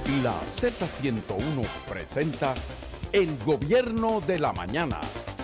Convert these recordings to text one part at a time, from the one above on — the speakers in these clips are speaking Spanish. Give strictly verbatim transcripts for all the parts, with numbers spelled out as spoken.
La Z ciento uno presenta El Gobierno de la Mañana.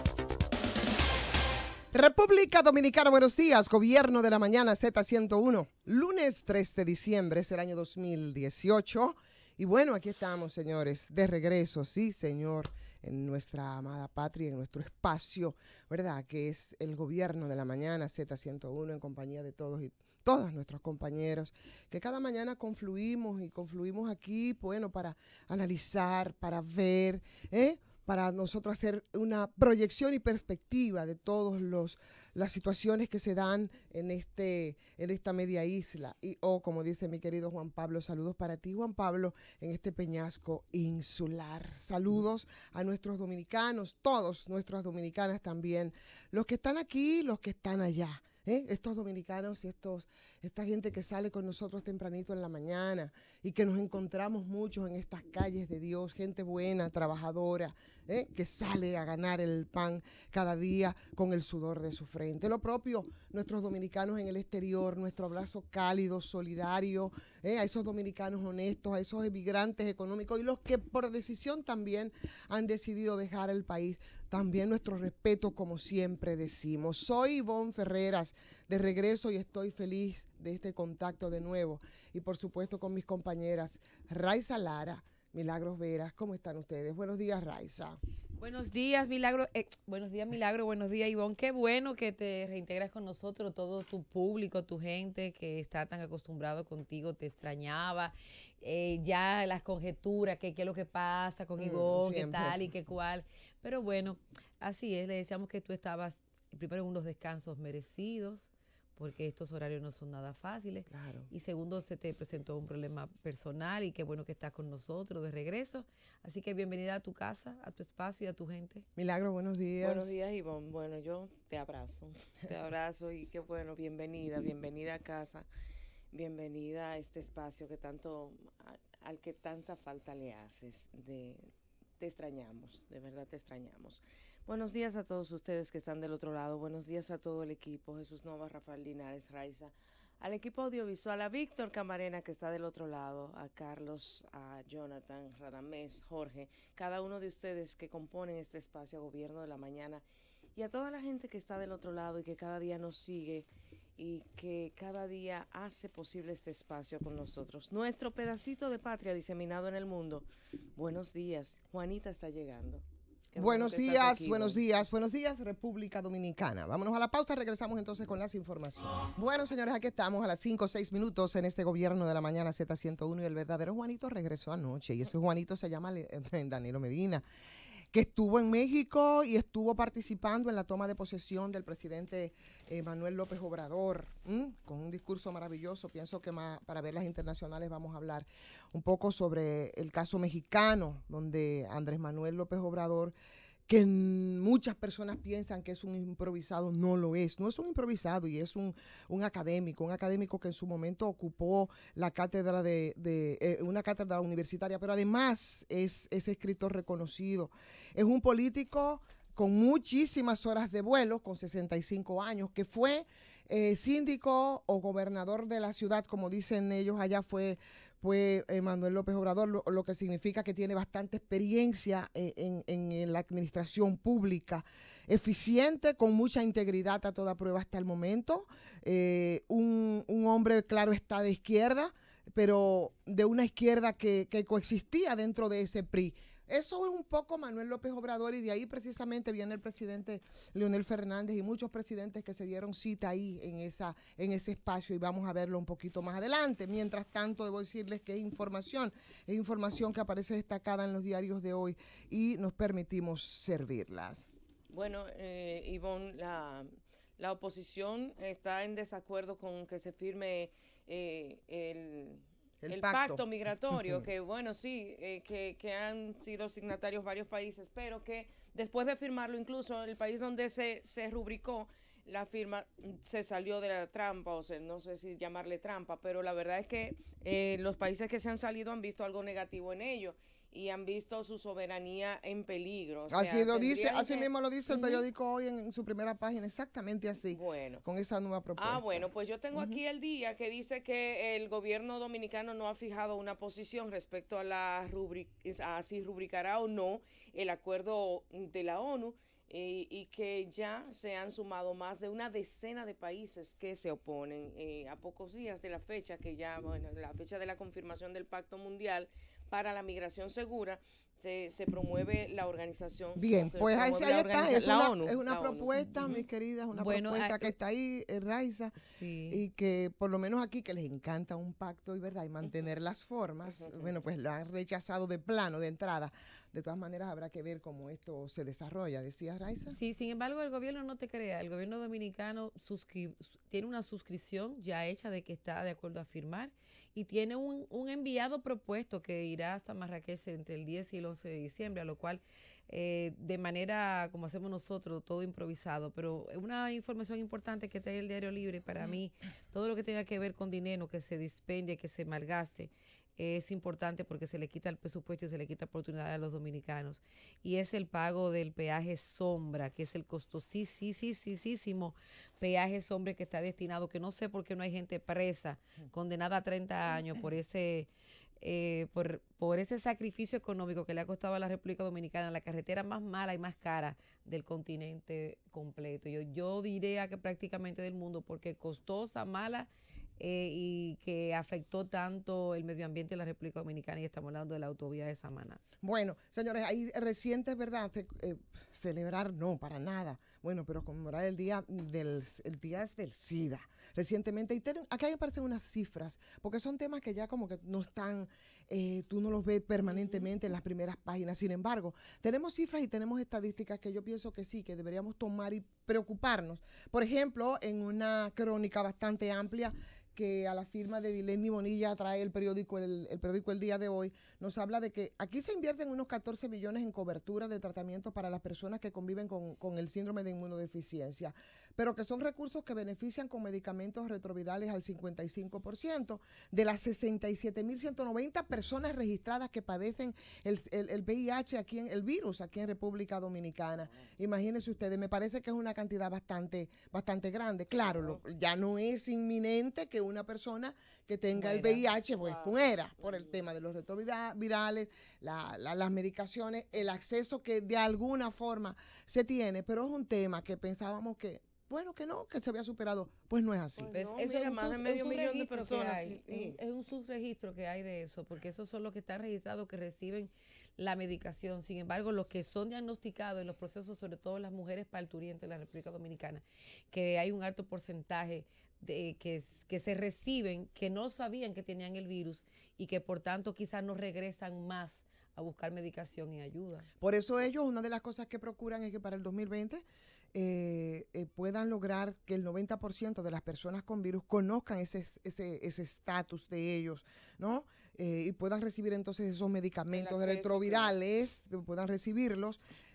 República Dominicana, buenos días. Gobierno de la Mañana, Z ciento uno. Lunes tres de diciembre, es el año dos mil dieciocho. Y bueno, aquí estamos, señores, de regreso, sí, señor, en nuestra amada patria, en nuestro espacio, ¿verdad? Que es el Gobierno de la Mañana, Z ciento uno, en compañía de todos y todos nuestros compañeros, que cada mañana confluimos y confluimos aquí, bueno, para analizar, para ver, ¿eh? para nosotros hacer una proyección y perspectiva de todas las situaciones que se dan en, este, en esta media isla. Y, o oh, como dice mi querido Juan Pablo, saludos para ti, Juan Pablo, en este peñasco insular. Saludos a nuestros dominicanos, todos nuestras dominicanas también, los que están aquí, los que están allá. ¿Eh? Estos dominicanos y estos, esta gente que sale con nosotros tempranito en la mañana y que nos encontramos muchos en estas calles de Dios, gente buena, trabajadora, ¿eh? que sale a ganar el pan cada día con el sudor de su frente. Lo propio, nuestros dominicanos en el exterior, nuestro abrazo cálido, solidario, ¿eh? a esos dominicanos honestos, a esos emigrantes económicos y los que por decisión también han decidido dejar el país. También nuestro respeto, como siempre decimos. Soy Ivonne Ferreras, de regreso, y estoy feliz de este contacto de nuevo. Y por supuesto con mis compañeras Raiza Lara, Milagros Veras. ¿Cómo están ustedes? Buenos días, Raiza. Buenos días, Milagro. Eh, buenos días, Milagro. Buenos días, Ivonne. Qué bueno que te reintegras con nosotros, todo tu público, tu gente que está tan acostumbrado contigo, te extrañaba. Eh, ya las conjeturas, qué es lo que pasa con Ivonne, mm, qué tal y qué cual. Pero bueno, así es. Le decíamos que tú estabas primero en unos descansos merecidos, porque estos horarios no son nada fáciles. Claro. Y segundo, se te presentó un problema personal y qué bueno que estás con nosotros de regreso. Así que bienvenida a tu casa, a tu espacio y a tu gente. Milagro, buenos días. Buenos días, Ivonne. Bueno, yo te abrazo, te abrazo y qué bueno, bienvenida, bienvenida a casa, bienvenida a este espacio que tanto, a, al que tanta falta le haces. De, te extrañamos, de verdad te extrañamos. Buenos días a todos ustedes que están del otro lado. Buenos días a todo el equipo. Jesús Nova, Rafael Linares, Raiza. Al equipo audiovisual, a Víctor Camarena que está del otro lado, a Carlos, a Jonathan, Radamés, Jorge, cada uno de ustedes que componen este espacio Gobierno de la Mañana, y a toda la gente que está del otro lado y que cada día nos sigue y que cada día hace posible este espacio con nosotros. Nuestro pedacito de patria diseminado en el mundo. Buenos días. Juanita está llegando. Qué buenos bueno días, aquí, buenos ¿no? días, buenos días, República Dominicana. Vámonos a la pausa, regresamos entonces con las informaciones. Bueno, señores, aquí estamos a las cinco o seis minutos en este Gobierno de la Mañana Z ciento uno y el verdadero Juanito regresó anoche y ese Juanito se llama Danilo Medina, que estuvo en México y estuvo participando en la toma de posesión del presidente eh, Manuel López Obrador, ¿m? con un discurso maravilloso. Pienso que más, para ver las internacionales vamos a hablar un poco sobre el caso mexicano, donde Andrés Manuel López Obrador, que muchas personas piensan que es un improvisado, no lo es, no es un improvisado y es un, un académico, un académico que en su momento ocupó la cátedra de, de eh, una cátedra universitaria, pero además es, es escritor reconocido, es un político con muchísimas horas de vuelo, con sesenta y cinco años, que fue eh, síndico o gobernador de la ciudad, como dicen ellos allá, fue, fue eh, Manuel López Obrador, lo, lo que significa que tiene bastante experiencia eh, en, en, en la administración pública, eficiente, con mucha integridad a toda prueba hasta el momento, eh, un, un hombre, claro, está de izquierda, pero de una izquierda que, que coexistía dentro de ese P R I. Eso es un poco Manuel López Obrador y de ahí precisamente viene el presidente Leonel Fernández y muchos presidentes que se dieron cita ahí en, esa, en ese espacio y vamos a verlo un poquito más adelante. Mientras tanto, debo decirles que es información, es información que aparece destacada en los diarios de hoy y nos permitimos servirlas. Bueno, eh, Ivonne, la, la oposición está en desacuerdo con que se firme eh, el... El, el pacto. pacto migratorio, que bueno, sí, eh, que, que han sido signatarios varios países, pero que después de firmarlo, incluso el país donde se, se rubricó la firma se salió de la trampa, o sea, no sé si llamarle trampa, pero la verdad es que eh, los países que se han salido han visto algo negativo en ello. y han visto su soberanía en peligro. O así sea, lo dice, así que, mismo lo dice el uh-huh. periódico hoy en, en su primera página, exactamente así, bueno. con esa nueva propuesta. Ah, bueno, pues yo tengo uh-huh. aquí el día que dice que el gobierno dominicano no ha fijado una posición respecto a la rubric, a si rubricará o no el acuerdo de la ONU. Eh, y que ya se han sumado más de una decena de países que se oponen eh, a pocos días de la fecha, que ya, bueno, la fecha de la confirmación del Pacto Mundial para la Migración Segura, se, se promueve la organización. Bien, pues ahí, ahí está, es una, ONU, es una propuesta, ONU. mi querida, es una bueno, propuesta a, que está ahí, eh, Raiza, sí. y que por lo menos aquí que les encanta un pacto y verdad y mantener uh-huh. las formas, uh-huh. bueno, pues lo han rechazado de plano, de entrada. De todas maneras, habrá que ver cómo esto se desarrolla, decía Raiza. Sí, sin embargo, el gobierno no te crea. El gobierno dominicano suscri- tiene una suscripción ya hecha de que está de acuerdo a firmar y tiene un, un enviado propuesto que irá hasta Marrakech entre el diez y el once de diciembre, a lo cual, eh, de manera como hacemos nosotros, todo improvisado. Pero una información importante que está en el Diario Libre, para mí, todo lo que tenga que ver con dinero que se dispende, que se malgaste, es importante porque se le quita el presupuesto y se le quita oportunidad a los dominicanos. Y es el pago del peaje sombra, que es el costosísimo peaje sombra que está destinado, que no sé por qué no hay gente presa, condenada a treinta años por ese... Eh, por, por ese sacrificio económico que le ha costado a la República Dominicana, la carretera más mala y más cara del continente completo. Yo, yo diría que prácticamente del mundo, porque costosa, mala, eh, y que afectó tanto el medio ambiente de la República Dominicana, y estamos hablando de la autovía de Samaná. Bueno, señores, hay recientes, ¿verdad? Eh, celebrar, no, para nada. Bueno, pero conmemorar el día del el día del SIDA. Recientemente, y ten, acá me parecen unas cifras, porque son temas que ya como que no están, eh, tú no los ves permanentemente en las primeras páginas. Sin embargo, tenemos cifras y tenemos estadísticas que yo pienso que sí, que deberíamos tomar y preocuparnos. Por ejemplo, en una crónica bastante amplia que a la firma de Dileni Bonilla trae el periódico el, el periódico El Día de Hoy, nos habla de que aquí se invierten unos catorce millones en cobertura de tratamientos para las personas que conviven con, con el síndrome de inmunodeficiencia, pero que son recursos que benefician con medicamentos retrovirales al cincuenta y cinco por ciento de las sesenta y siete mil ciento noventa personas registradas que padecen el, el, el V I H aquí en el virus aquí en República Dominicana. Imagínense ustedes, me parece que es una cantidad bastante, bastante grande. Claro, lo, ya no es inminente que una persona que tenga muera. El V I H pues wow. muera por el tema de los retrovirales, la, la, las medicaciones, el acceso que de alguna forma se tiene, pero es un tema que pensábamos que bueno, que no, que se había superado. Pues no es así. Pues no, eso mira, es más de medio millón de personas. Sí, sí. Es un subregistro que hay de eso, porque esos son los que están registrados que reciben la medicación. Sin embargo, los que son diagnosticados en los procesos, sobre todo las mujeres parturientes en la República Dominicana, que hay un alto porcentaje de que, que se reciben, que no sabían que tenían el virus y que por tanto quizás no regresan más a buscar medicación y ayuda. Por eso ellos, una de las cosas que procuran es que para el dos mil veinte eh, eh, puedan lograr que el noventa por ciento de las personas con virus conozcan ese ese ese estatus de ellos, ¿no? Eh, y puedan recibir entonces esos medicamentos acceso, retrovirales, que puedan recibirlos.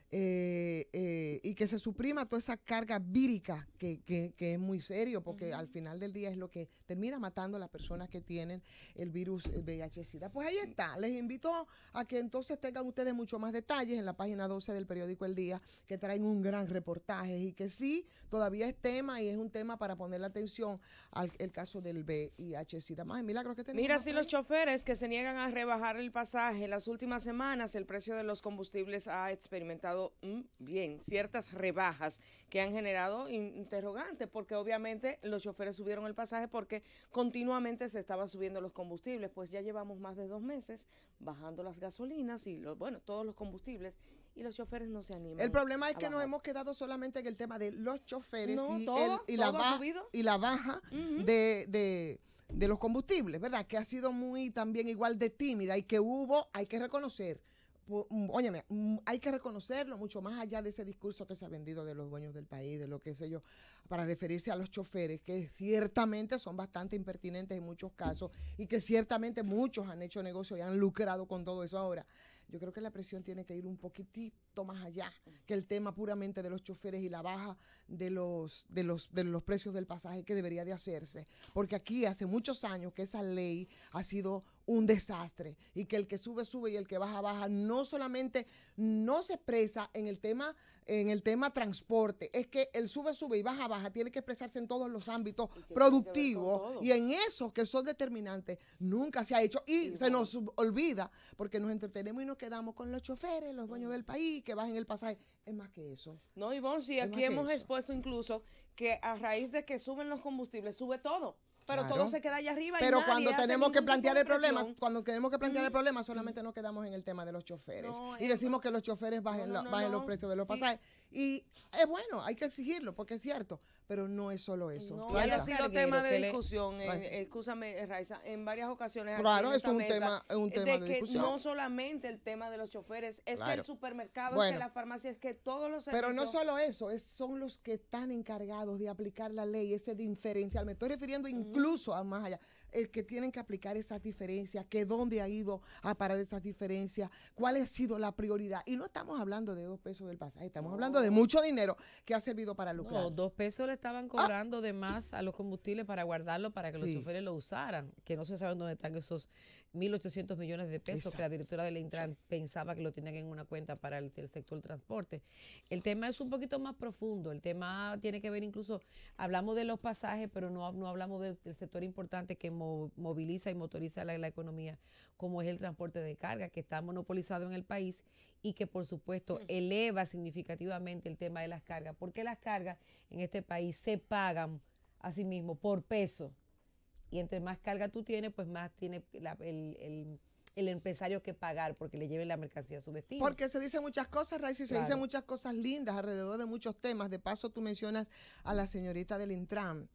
Eh, eh, y que se suprima toda esa carga vírica que, que, que es muy serio, porque uh-huh. al final del día es lo que termina matando a las personas que tienen el virus el V I H-Sida. Pues ahí está, les invito a que entonces tengan ustedes mucho más detalles en la página doce del periódico El Día, que traen un gran reportaje y que sí, todavía es tema y es un tema para poner la atención al el caso del V I H-Sida. Más milagros que tenemos. Mira, si los choferes que se niegan a rebajar el pasaje en las últimas semanas, el precio de los combustibles ha experimentado bien ciertas rebajas que han generado interrogantes, porque obviamente los choferes subieron el pasaje porque continuamente se estaban subiendo los combustibles. Pues ya llevamos más de dos meses bajando las gasolinas y los, bueno, todos los combustibles, y los choferes no se animan. El problema es que nos hemos quedado solamente en el tema de los choferes no, y, todo, el, y, la baja, y la baja uh-huh. de, de, de los combustibles, ¿verdad? Que ha sido muy también igual de tímida y que hubo, hay que reconocer, óyeme, hay que reconocerlo mucho más allá de ese discurso que se ha vendido de los dueños del país, de lo que sé yo, para referirse a los choferes, que ciertamente son bastante impertinentes en muchos casos y que ciertamente muchos han hecho negocio y han lucrado con todo eso. Ahora, yo creo que la presión tiene que ir un poquitito más allá que el tema puramente de los choferes y la baja de los, de los, de los precios del pasaje que debería de hacerse, porque aquí hace muchos años que esa ley ha sido un desastre y que el que sube sube y el que baja baja. No solamente no se expresa en el tema en el tema transporte, es que el sube sube y baja baja tiene que expresarse en todos los ámbitos productivos y en esos que son determinantes nunca se ha hecho y sí, se nos olvida porque nos entretenemos y nos quedamos con los choferes, los dueños del país que bajen el pasaje. Es más que eso. No, Ivonne, sí, aquí hemos expuesto incluso que a raíz de que suben los combustibles sube todo. Pero claro, todo se queda allá arriba. Pero y cuando tenemos que plantear el problema, cuando tenemos que plantear mm. el problema, solamente mm. nos quedamos en el tema de los choferes. No, y decimos que los choferes bajen, no, no, bajen no, los precios de los sí. pasajes. Y es bueno, hay que exigirlo, porque es cierto, pero no es solo eso. No, y ha sido tema de discusión, eh, escúchame, Raiza, en varias ocasiones. Claro, es un tema, es un tema de, de discusión. No solamente el tema de los choferes, es claro. que el supermercado, bueno, es que la farmacia, es que todos los servicios. Pero no solo eso, es, son los que están encargados de aplicar la ley, ese diferencial. Me estoy refiriendo incluso uh-huh. a más allá. El que tienen que aplicar esas diferencias, que dónde ha ido a parar esas diferencias, cuál ha sido la prioridad. Y no estamos hablando de dos pesos del pasaje, estamos no. hablando de mucho dinero que ha servido para lucrar. No, dos pesos le estaban cobrando ah. de más a los combustibles para guardarlo, para que los sí. choferes lo usaran, que no se sabe dónde están esos mil ochocientos millones de pesos Exacto. que la directora del Intran sí. pensaba que lo tenían en una cuenta para el, el sector del transporte. El tema es un poquito más profundo, el tema tiene que ver incluso, hablamos de los pasajes, pero no, no hablamos del, del sector importante que mo, moviliza y motoriza la, la economía, como es el transporte de carga, que está monopolizado en el país y que por supuesto eleva significativamente el tema de las cargas, porque las cargas en este país se pagan a sí mismo por peso. Y entre más carga tú tienes, pues más tiene la, el, el, el empresario que pagar porque le lleven la mercancía a su destino. Porque se dicen muchas cosas, Raiza, y se claro. dicen muchas cosas lindas alrededor de muchos temas. De paso, tú mencionas a la señorita del Intran,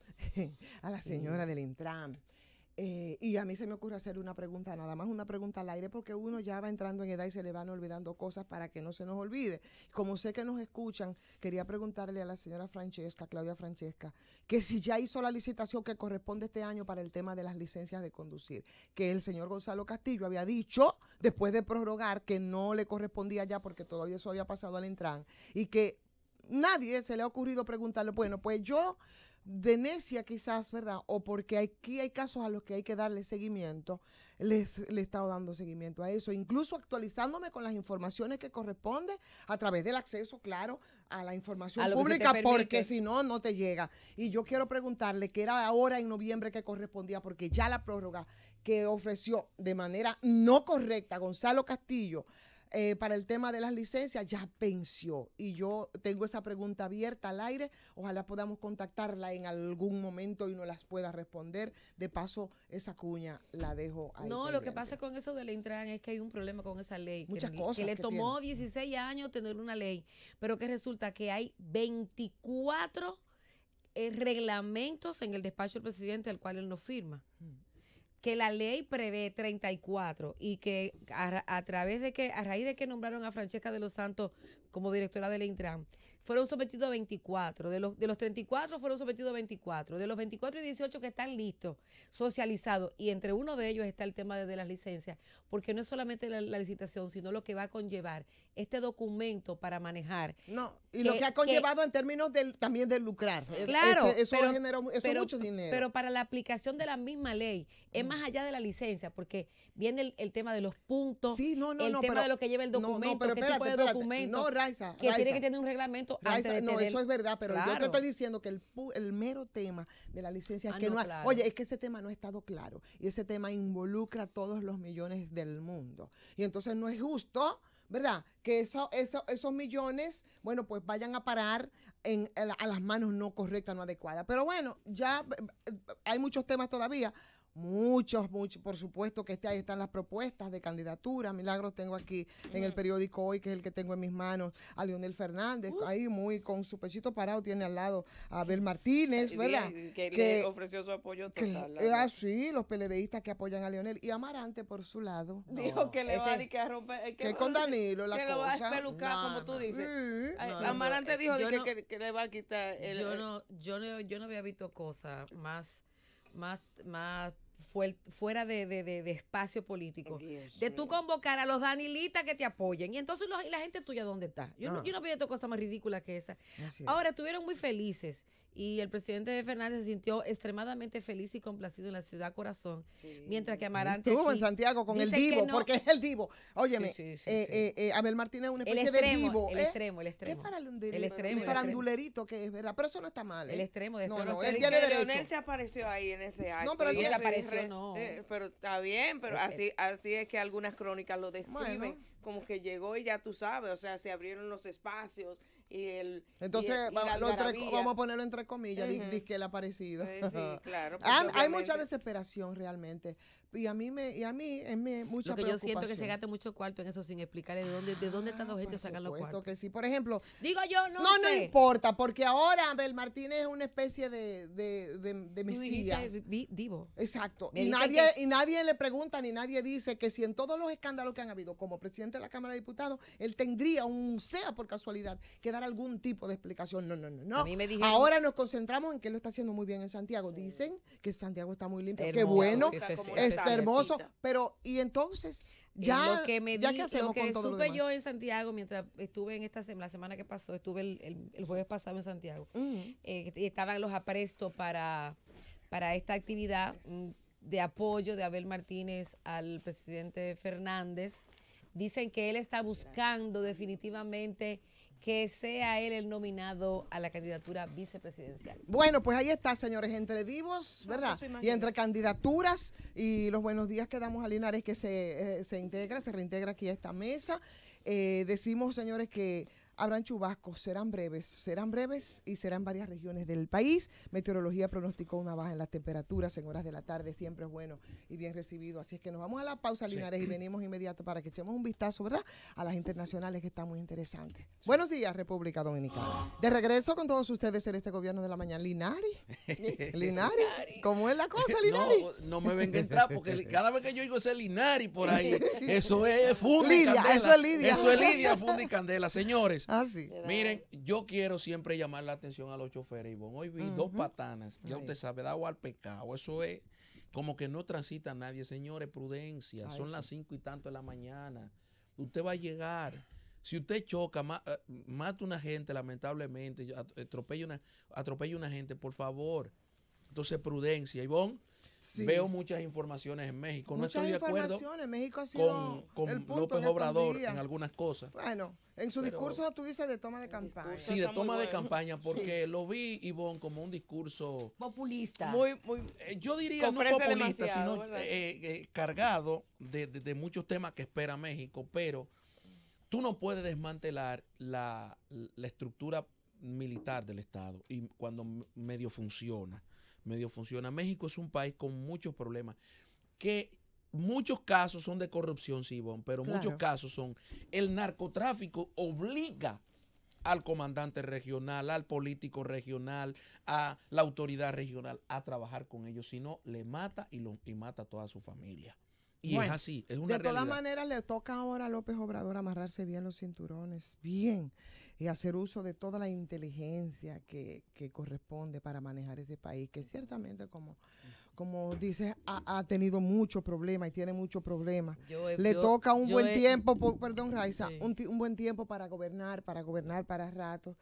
a la señora sí. del Intran. Eh, y a mí se me ocurre hacer una pregunta, nada más una pregunta al aire, porque uno ya va entrando en edad y se le van olvidando cosas para que no se nos olvide. Como sé que nos escuchan, quería preguntarle a la señora Francesca, Claudia Francesca, que si ya hizo la licitación que corresponde este año para el tema de las licencias de conducir, que el señor Gonzalo Castillo había dicho, después de prorrogar, que no le correspondía ya porque todavía eso había pasado al Intran, y que nadie se le ha ocurrido preguntarle, bueno, pues yo... de necia quizás, ¿verdad? O porque aquí hay casos a los que hay que darle seguimiento, les, le he estado dando seguimiento a eso, incluso actualizándome con las informaciones que corresponde a través del acceso, claro, a la información a pública, porque si no, no te llega. Y yo quiero preguntarle, que era ahora en noviembre que correspondía, porque ya la prórroga que ofreció de manera no correcta Gonzalo Castillo, Eh, para el tema de las licencias ya venció y yo tengo esa pregunta abierta al aire, ojalá podamos contactarla en algún momento y nos las pueda responder. De paso, esa cuña la dejo ahí. No, pendiente. lo que pasa con eso del Intran es que hay un problema con esa ley. Muchas que, cosas que le que tomó tiene. dieciséis años tener una ley, pero que resulta que hay veinticuatro eh, reglamentos en el despacho del presidente al cual él no firma. Hmm. Que la ley prevé treinta y cuatro y que a, a través de que, a raíz de que nombraron a Francesca de los Santos como directora del Intran, fueron sometidos a veinticuatro. De los, de los treinta y cuatro fueron sometidos a veinticuatro. De los veinticuatro y dieciocho que están listos, socializados, y entre uno de ellos está el tema de, de las licencias, porque no es solamente la, la licitación, sino lo que va a conllevar este documento para manejar. No, y que, lo que ha conllevado que, en términos del, también de lucrar. Claro, este, eso pero, generó eso pero, mucho dinero. Pero para la aplicación de la misma ley, es mm. más allá de la licencia, porque viene el, el tema de los puntos, sí, no, no, el no, tema pero, de lo que lleva el documento, no, no, pero qué espérate, tipo de espérate, documento, no, Raiza, que Raiza, tiene que tener un reglamento Raiza, antes de no, tener, eso es verdad, pero claro. yo te estoy diciendo que el, el mero tema de la licencia es ah, que no, no ha, claro. oye, es que ese tema no ha estado claro y ese tema involucra a todos los millones del mundo y entonces no es justo, ¿verdad? Que eso, eso, esos millones, bueno, pues vayan a parar en, a, a las manos no correctas, no adecuadas. Pero bueno, ya hay muchos temas todavía. Muchos, muchos, por supuesto que este, ahí están las propuestas de candidatura. Milagros, tengo aquí mm. en el periódico Hoy, que es el que tengo en mis manos, a Leonel Fernández, uh. ahí muy con su pechito parado, tiene al lado a Abel Martínez, ¿verdad? Que, que, que le ofreció su apoyo total. Que, ah, sí, los PLDistas que apoyan a Leonel. Y Amarante, por su lado. Dijo no. que le va a, que a romper. Que, que con Danilo la que cosa. lo va a espelucar, no, como tú no. dices. Sí. Ay, no, Amarante no, dijo yo que, no, que, que le va a quitar. El, yo, no, yo, no, yo no había visto cosas más, más, más fuera de, de, de, de espacio político, Dios de tú convocar a los danilitas que te apoyen y entonces los, y la gente tuya ¿dónde está? Yo no, no, yo no veo otra cosa más ridícula que esa. Ahora estuvieron muy felices Y el presidente Fernández se sintió extremadamente feliz y complacido en la ciudad corazón, sí. mientras que Amarante estuvo aquí en Santiago con el divo, no. porque es el divo. Óyeme, sí, sí, sí, eh, sí. Eh, eh, Abel Martínez es una especie el extremo, de divo. El ¿eh? extremo, el extremo. ¿Qué farandulerito? El extremo, el farandulerito que es verdad, pero eso no está mal. ¿eh? El extremo de no, extremo. no, él tiene derecho. Leonel se apareció ahí en ese acto. No, pero no se apareció, no. Eh, pero está bien, pero eh, así, así es que algunas crónicas lo describen. Bueno. Como que llegó y ya tú sabes, o sea, se abrieron los espacios y el entonces y el, y lo entre, vamos a ponerlo entre comillas, uh -huh. dice que él ha aparecido. Sí, sí, claro. Hay, hay mucha desesperación realmente y a mí me y a mí es me, mucha lo que preocupación. Yo siento que se gasta mucho cuarto en eso sin explicarle de dónde de dónde están los gente sacan los cuartos. Que sí, por ejemplo, digo yo no no sé. no importa porque ahora Abel Martínez es una especie de de, de, de mesías. Divo. Exacto. Me y nadie que... y nadie le pregunta ni nadie dice que si en todos los escándalos que han habido como presidente de la Cámara de Diputados él tendría un sea por casualidad que dar algún tipo de explicación. No, no, no, no. A mí me dijeron, ahora nos concentramos en que él lo está haciendo muy bien en Santiago. Dicen que Santiago está muy limpio. Hermoso, qué bueno, sí, sí, sí, es sí, hermoso. sí. Pero, y entonces, ya, lo que me ya di, que hacemos lo que con todo supe lo yo en Santiago mientras estuve en esta semana, la semana que pasó, estuve el, el, el jueves pasado en Santiago, uh-huh. eh, estaban los aprestos para, para esta actividad de apoyo de Abel Martínez al presidente Fernández. Dicen que él está buscando definitivamente que sea él el nominado a la candidatura vicepresidencial. Bueno, pues ahí está, señores, entre divos, ¿verdad? Y entre candidaturas y los buenos días que damos a Linares que se, eh, se integra, se reintegra aquí a esta mesa. Eh, decimos, señores, que habrán chubascos, serán breves, serán breves y serán en varias regiones del país. Meteorología pronosticó una baja en las temperaturas en horas de la tarde, siempre es bueno y bien recibido. Así es que nos vamos a la pausa, Linares, sí. y venimos inmediato para que echemos un vistazo, ¿verdad?, a las internacionales que están muy interesantes. Sí. Buenos días, República Dominicana. De regreso con todos ustedes en este gobierno de la mañana. Linares, Linares, ¿cómo es la cosa, Linares? No, no me venga a entrar porque cada vez que yo digo ese Linares por ahí, eso es funda y candela. Eso es Lidia. Eso es Lidia, funda y candela, señores. Ah, sí. Miren, yo quiero siempre llamar la atención a los choferes, Ivonne. Hoy vi uh-huh. dos patanas, ya Ay. usted sabe, da agua al pecado. Eso es como que no transita nadie, señores, prudencia. Ay, Son sí. las cinco y tanto de la mañana. Usted va a llegar. Si usted choca, ma, uh, mata una gente, lamentablemente, atropella una, atropella una gente, por favor. Entonces, prudencia. Ivonne, sí. veo muchas informaciones en México. Muchas no estoy de acuerdo México ha sido con, con López Obrador en algunas cosas. Bueno, en su Pero, discurso tú dices de toma de campaña. Sí, de toma de campaña, porque sí. lo vi, Ivonne, como un discurso populista. Muy, muy, eh, yo diría no populista, sino eh, eh, cargado de, de, de muchos temas que espera México, pero tú no puedes desmantelar la, la estructura militar del Estado y cuando medio funciona. medio funciona. México es un país con muchos problemas, que muchos casos son de corrupción, sí, Ivonne, pero claro. muchos casos son el narcotráfico obliga al comandante regional, al político regional, a la autoridad regional a trabajar con ellos, si no, le mata y, lo, y mata a toda su familia. Y bueno, es así, es una de realidad. todas maneras le toca ahora a López Obrador amarrarse bien los cinturones, bien, y hacer uso de toda la inteligencia que, que corresponde para manejar ese país, que ciertamente, como, como dices, ha, ha tenido muchos problemas y tiene muchos problemas. Yo he, le yo, toca un buen he, tiempo, por, perdón, Raiza, sí. un, un buen tiempo para gobernar, para gobernar para rato.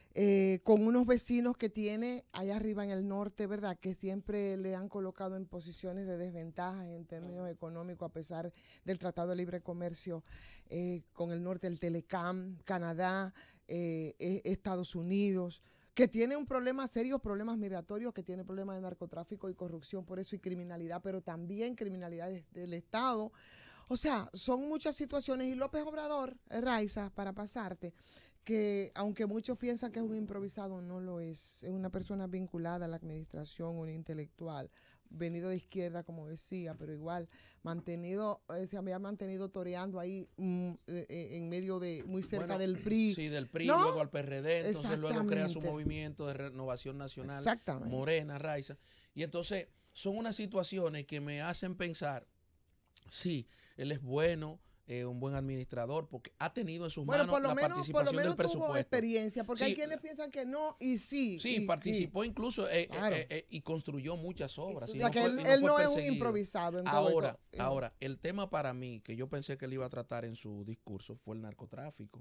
Eh, con unos vecinos que tiene allá arriba en el norte, ¿verdad?, que siempre le han colocado en posiciones de desventaja en términos económicos a pesar del Tratado de Libre Comercio eh, con el norte, el Telecam, Canadá, eh, eh, Estados Unidos, que tiene un problema, serios problemas migratorios, que tiene problemas de narcotráfico y corrupción, por eso y criminalidad, pero también criminalidad de, del Estado. O sea, son muchas situaciones y López Obrador, Raiza, para pasarte, que aunque muchos piensan que es un improvisado, no lo es. Es una persona vinculada a la administración, un intelectual, venido de izquierda, como decía, pero igual mantenido, eh, se había mantenido toreando ahí mm, eh, en medio de, muy cerca bueno, del P R I. Sí, del P R I, ¿no? Luego al P R D, entonces luego crea su movimiento de Renovación Nacional, Morena, Raiza. Y entonces son unas situaciones que me hacen pensar, sí, él es bueno, Eh, un buen administrador, porque ha tenido en sus bueno, manos por lo la menos, participación por lo menos del presupuesto. Tuvo experiencia, porque sí, hay quienes piensan que no y sí. Sí, y, participó y, incluso eh, claro. eh, eh, y construyó muchas obras. O sea, no que fue, él, no, él no es un improvisado. En ahora, todo eso. ahora, el tema para mí, que yo pensé que él iba a tratar en su discurso, fue el narcotráfico.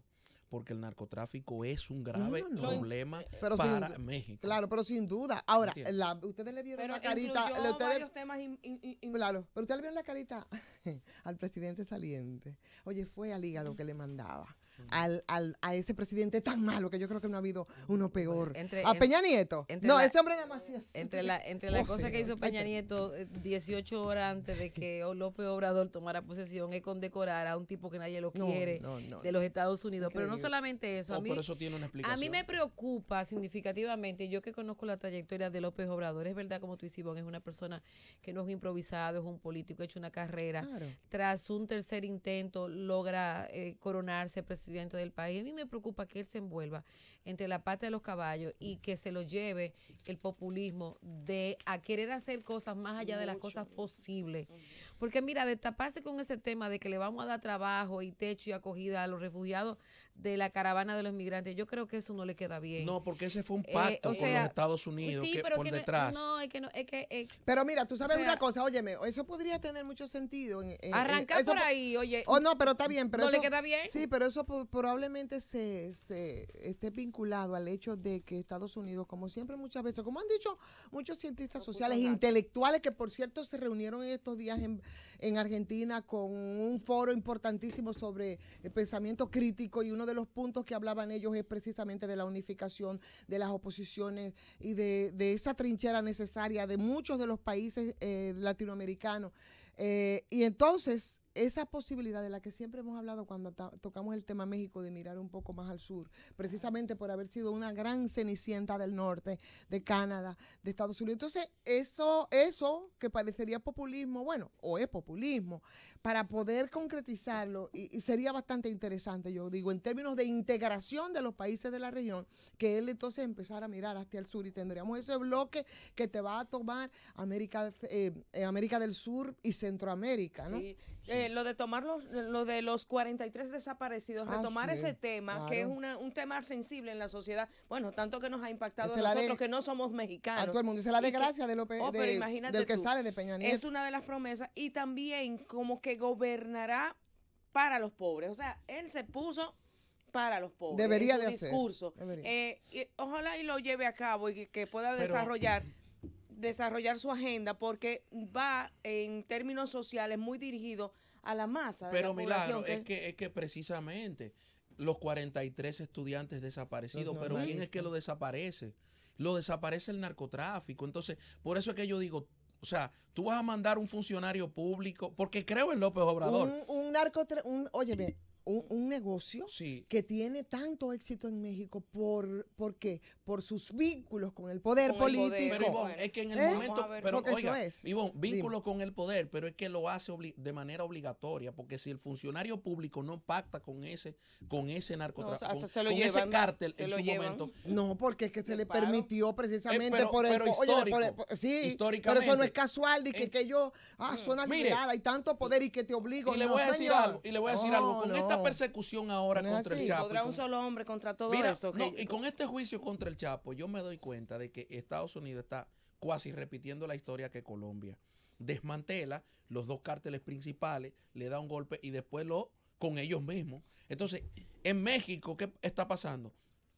porque el narcotráfico es un grave no, no. problema pero para sin, México. Claro, pero sin duda. Ahora, la, ustedes le vieron pero la carita. Le, ustedes, varios temas in, in, in, claro, pero ustedes le vieron la carita al presidente saliente. Oye, fue al hígado que le mandaba. Al, al, a ese presidente tan malo que yo creo que no ha habido uno peor. Entre, a Peña Nieto. No, la, ese hombre nada más hacía así. Entre la, entre la oh, cosa sí, que hizo Peña Nieto dieciocho horas antes de que López Obrador tomara posesión es condecorar a un tipo que nadie lo quiere no, no, no, de los Estados Unidos. Increíble. Pero no solamente eso. A oh, mí, por eso tiene una explicación. A mí me preocupa significativamente, yo que conozco la trayectoria de López Obrador, es verdad como tú dices, Ivonne, es una persona que no es improvisado, es un político, ha hecho una carrera. Claro. Tras un tercer intento logra eh, coronarse presidente del país. A mí me preocupa que él se envuelva entre la pata de los caballos y que se lo lleve el populismo de a querer hacer cosas más allá de las cosas posibles. Porque mira, destaparse con ese tema de que le vamos a dar trabajo y techo y acogida a los refugiados de la caravana de los migrantes, yo creo que eso no le queda bien. No, porque ese fue un pacto eh, con sea, los Estados Unidos sí, que pero por que detrás. No, es que no, es que... Es, pero mira, tú sabes o sea, una cosa, óyeme, eso podría tener mucho sentido. En, en, arrancar en, eso, por ahí, oye. Oh, no, pero está bien. Pero ¿No eso, le queda bien? Sí, pero eso probablemente se, se esté vinculado al hecho de que Estados Unidos, como siempre muchas veces, como han dicho muchos cientistas sociales, intelectuales, que por cierto se reunieron en estos días en, en Argentina con un foro importantísimo sobre el pensamiento crítico, y uno de los puntos que hablaban ellos es precisamente de la unificación de las oposiciones y de, de esa trinchera necesaria de muchos de los países eh, latinoamericanos. Eh, y entonces, esa posibilidad de la que siempre hemos hablado cuando tocamos el tema México, de mirar un poco más al sur, precisamente por haber sido una gran cenicienta del norte, de Canadá, de Estados Unidos. Entonces, eso, eso que parecería populismo, bueno, o es populismo, para poder concretizarlo, y, y sería bastante interesante, yo digo, en términos de integración de los países de la región, que él entonces empezara a mirar hacia el sur, y tendríamos ese bloque que te va a tomar América, eh, América del Sur y Centroamérica, ¿no? Sí. Eh, lo de tomar los, lo de los cuarenta y tres desaparecidos, ah, retomar sí, ese tema, claro, que es una, un tema sensible en la sociedad, bueno, tanto que nos ha impactado a nosotros de, que no somos mexicanos. A todo el mundo, esa es la desgracia que, de López, oh, de, del que tú, sale de Peña Nieto. Es una de las promesas, y también como que gobernará para los pobres, o sea, él se puso para los pobres. Debería en su de discurso. hacer. Debería. Eh, y, ojalá y lo lleve a cabo y que, que pueda Pero, desarrollar desarrollar su agenda, porque va en términos sociales muy dirigido a la masa. Pero de la Milagro, que... es que es que precisamente los cuarenta y tres estudiantes desaparecidos, no, pero no, ¿quién es que lo desaparece? Lo desaparece el narcotráfico. Entonces, por eso es que yo digo, o sea, tú vas a mandar un funcionario público, porque creo en López Obrador. Un, un narcotráfico, un, óyeme, Un, un negocio sí. que tiene tanto éxito en México. ¿Por, ¿por qué? Por sus vínculos con el poder con político. El poder. Pero Ivonne, es que en el ¿Eh? momento, pero oiga, es. Ivonne, vínculos con el poder, pero es que lo hace de manera obligatoria, porque si el funcionario público no pacta con ese, con ese narcotráfico, no, o sea, con, con llevan, ese cártel en su llevan. momento. No, porque es que se le paro. permitió precisamente eh, pero, por el pero histórico, oye, por el, sí, pero eso no es casual de que, eh, que yo, ah, suena liberal, hay tanto poder y que te obligo. Y le no, voy a decir señor. algo, y le voy a decir no, algo, con no. esta persecución ahora no contra así. el Chapo. Podrá con, un solo hombre contra todo mira, esto. No, que, y con este juicio contra el Chapo, yo me doy cuenta de que Estados Unidos está cuasi repitiendo la historia que Colombia. Desmantela los dos cárteles principales, le da un golpe y después lo con ellos mismos. Entonces, en México, ¿qué está pasando?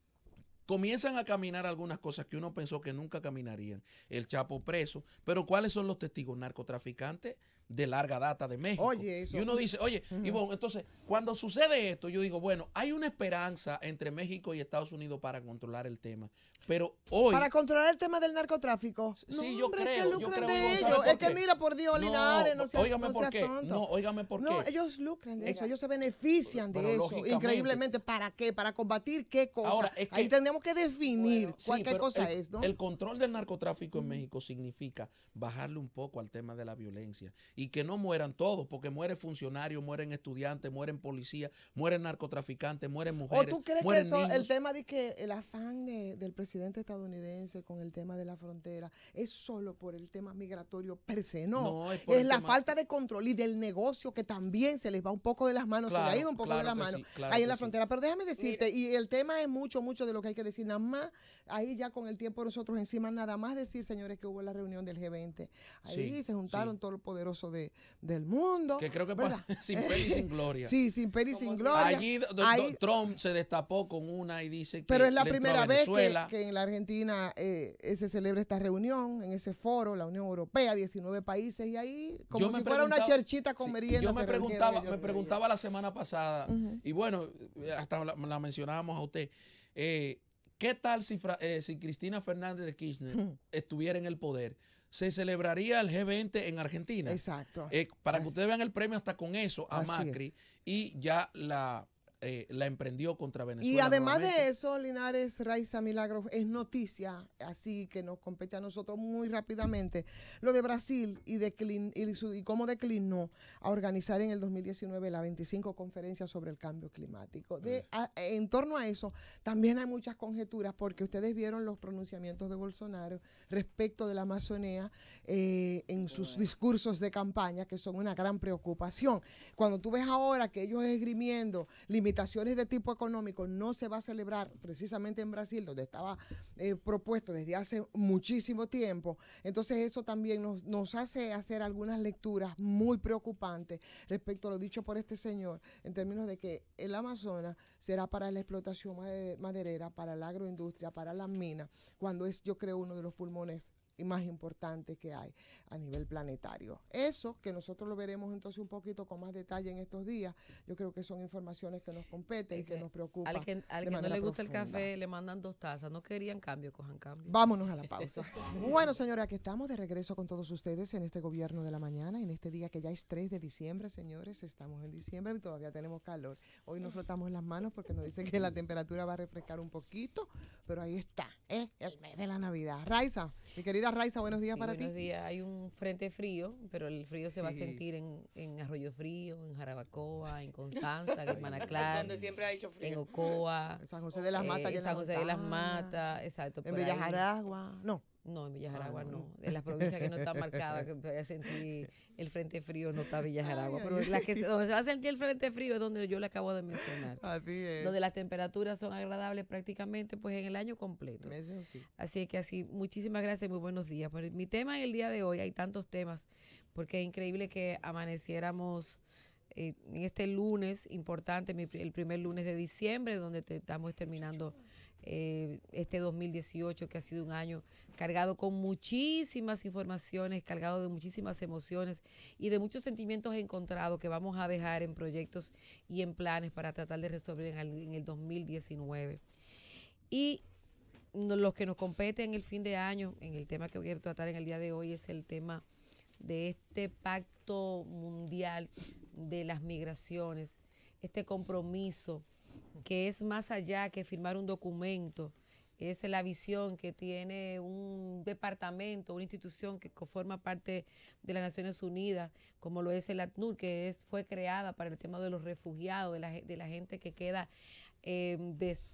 Comienzan a caminar algunas cosas que uno pensó que nunca caminarían. El Chapo preso, pero ¿cuáles son los testigos? Narcotraficantes de larga data de México. Oye, eso. Y uno dice, oye, uh-huh. Ivonne, entonces, cuando sucede esto, yo digo, bueno, hay una esperanza entre México y Estados Unidos para controlar el tema. Pero hoy... Para controlar el tema del narcotráfico. Sí, no, yo hombre, creo. Es que yo creo de ellos. ellos. Es que mira, por Dios, Linares, no, no seas, óigame no por qué. tonto. No, óigame por no, qué. ellos lucran de eso, ellos se benefician de pero, eso. Increíblemente, ¿para qué? Para combatir qué cosa. Ahora, es que, ahí tendríamos que definir bueno, cuál, sí, qué cosa el, es, ¿no? El control del narcotráfico en México significa bajarle un poco al tema de la violencia y que no mueran todos, porque mueren funcionarios, mueren estudiantes, mueren policías, mueren narcotraficantes, mueren mujeres. ¿O tú crees mueren que eso, niños? el tema de que el afán de, del presidente estadounidense con el tema de la frontera es solo por el tema migratorio per se? No, no es, es la tema... falta de control y del negocio que también se les va un poco de las manos, claro, se le ha ido un poco claro de las manos sí, claro ahí en la sí. frontera. Pero déjame decirte, Mira. y el tema es mucho, mucho de lo que hay que decir, nada más, ahí ya con el tiempo nosotros encima, nada más decir, señores, que hubo la reunión del G veinte. Ahí sí, se juntaron sí. todos los poderosos poderoso de, del mundo. Que creo que pasa sin pena y sin gloria. Sí, sin pena y sin gloria. Allí do, do, Ahí, Trump se destapó con una y dice que pero es la primera vez que, que en la Argentina eh, se celebra esta reunión, en ese foro, la Unión Europea, diecinueve países, y ahí como si fuera una cherchita con sí, merienda. Yo me preguntaba, me preguntaba la semana pasada, uh-huh. y bueno, hasta la, la mencionábamos a usted, eh, ¿qué tal si, eh, si Cristina Fernández de Kirchner uh-huh. estuviera en el poder? ¿Se celebraría el G veinte en Argentina? Exacto. Eh, para Así. que ustedes vean el premio hasta con eso a Así Macri es. y ya la... Eh, la emprendió contra Venezuela. Y además de eso, Linares, Raiza, Milagros, es noticia, así que nos compete a nosotros muy rápidamente, lo de Brasil y, declin, y, su, y cómo declinó a organizar en el dos mil diecinueve la veinticinco conferencias sobre el cambio climático. De, a, en torno a eso, también hay muchas conjeturas, porque ustedes vieron los pronunciamientos de Bolsonaro respecto de la Amazonía eh, en sus discursos de campaña, que son una gran preocupación. Cuando tú ves ahora que ellos esgrimiendo limitaciones de tipo económico, no se va a celebrar precisamente en Brasil, donde estaba eh, propuesto desde hace muchísimo tiempo. Entonces eso también nos, nos hace hacer algunas lecturas muy preocupantes respecto a lo dicho por este señor, en términos de que el Amazonas será para la explotación maderera, para la agroindustria, para las minas, cuando es, yo creo, uno de los pulmones y más importante que hay a nivel planetario. Eso, que nosotros lo veremos entonces un poquito con más detalle en estos días, yo creo que son informaciones que nos competen y que nos preocupan. Al que, al que no le gusta profunda. El café, le mandan dos tazas. No querían cambio, cojan cambio. Vámonos a la pausa. Bueno, señores, aquí estamos de regreso con todos ustedes en este Gobierno de la Mañana, en este día que ya es tres de diciembre, señores. Estamos en diciembre y todavía tenemos calor. Hoy nos frotamos las manos porque nos dicen que la temperatura va a refrescar un poquito, pero ahí está, ¿eh? El mes de la Navidad. Raiza, mi querida Raiza, buenos días sí, para buenos ti. Buenos días. Hay un frente frío, pero el frío se va sí. a sentir en, en Arroyo Frío, en Jarabacoa, en Constanza, en Manaclar, donde siempre ha hecho frío. En Ocoa, en San José de las Matas, eh, en San José de las Matas, exacto. En Villa Jaragua, no. No, en Villa Jaragua no. En las provincias que no están marcadas, que voy a sentir el frente frío, no está Villa Jaragua. Pero la que, donde se va a sentir el frente frío es donde yo le acabo de mencionar. Así es. Donde las temperaturas son agradables prácticamente pues en el año completo. Sí. Así que así, muchísimas gracias y muy buenos días. Pero mi tema en el día de hoy, hay tantos temas, porque es increíble que amaneciéramos eh, en este lunes importante, mi, el primer lunes de diciembre, donde te, estamos terminando eh, este dos mil dieciocho, que ha sido un año cargado con muchísimas informaciones, cargado de muchísimas emociones y de muchos sentimientos encontrados que vamos a dejar en proyectos y en planes para tratar de resolver en el, en el dos mil diecinueve. Y los que nos compete en el fin de año, en el tema que quiero tratar en el día de hoy, es el tema de este pacto mundial de las migraciones, este compromiso que es más allá que firmar un documento, es la visión que tiene un departamento, una institución que forma parte de las Naciones Unidas, como lo es el ACNUR, que es, fue creada para el tema de los refugiados, de la, de la gente que queda eh, des,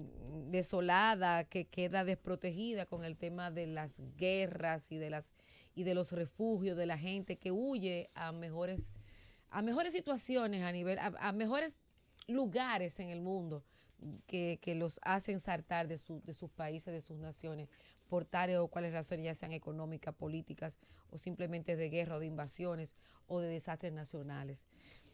desolada, que queda desprotegida con el tema de las guerras y de las y de los refugios, de la gente que huye a mejores, a mejores situaciones a nivel, a, a mejores lugares en el mundo. Que, que los hacen saltar de, su, de sus países, de sus naciones, por tales o cuales razones, ya sean económicas, políticas, o simplemente de guerra o de invasiones, o de desastres nacionales,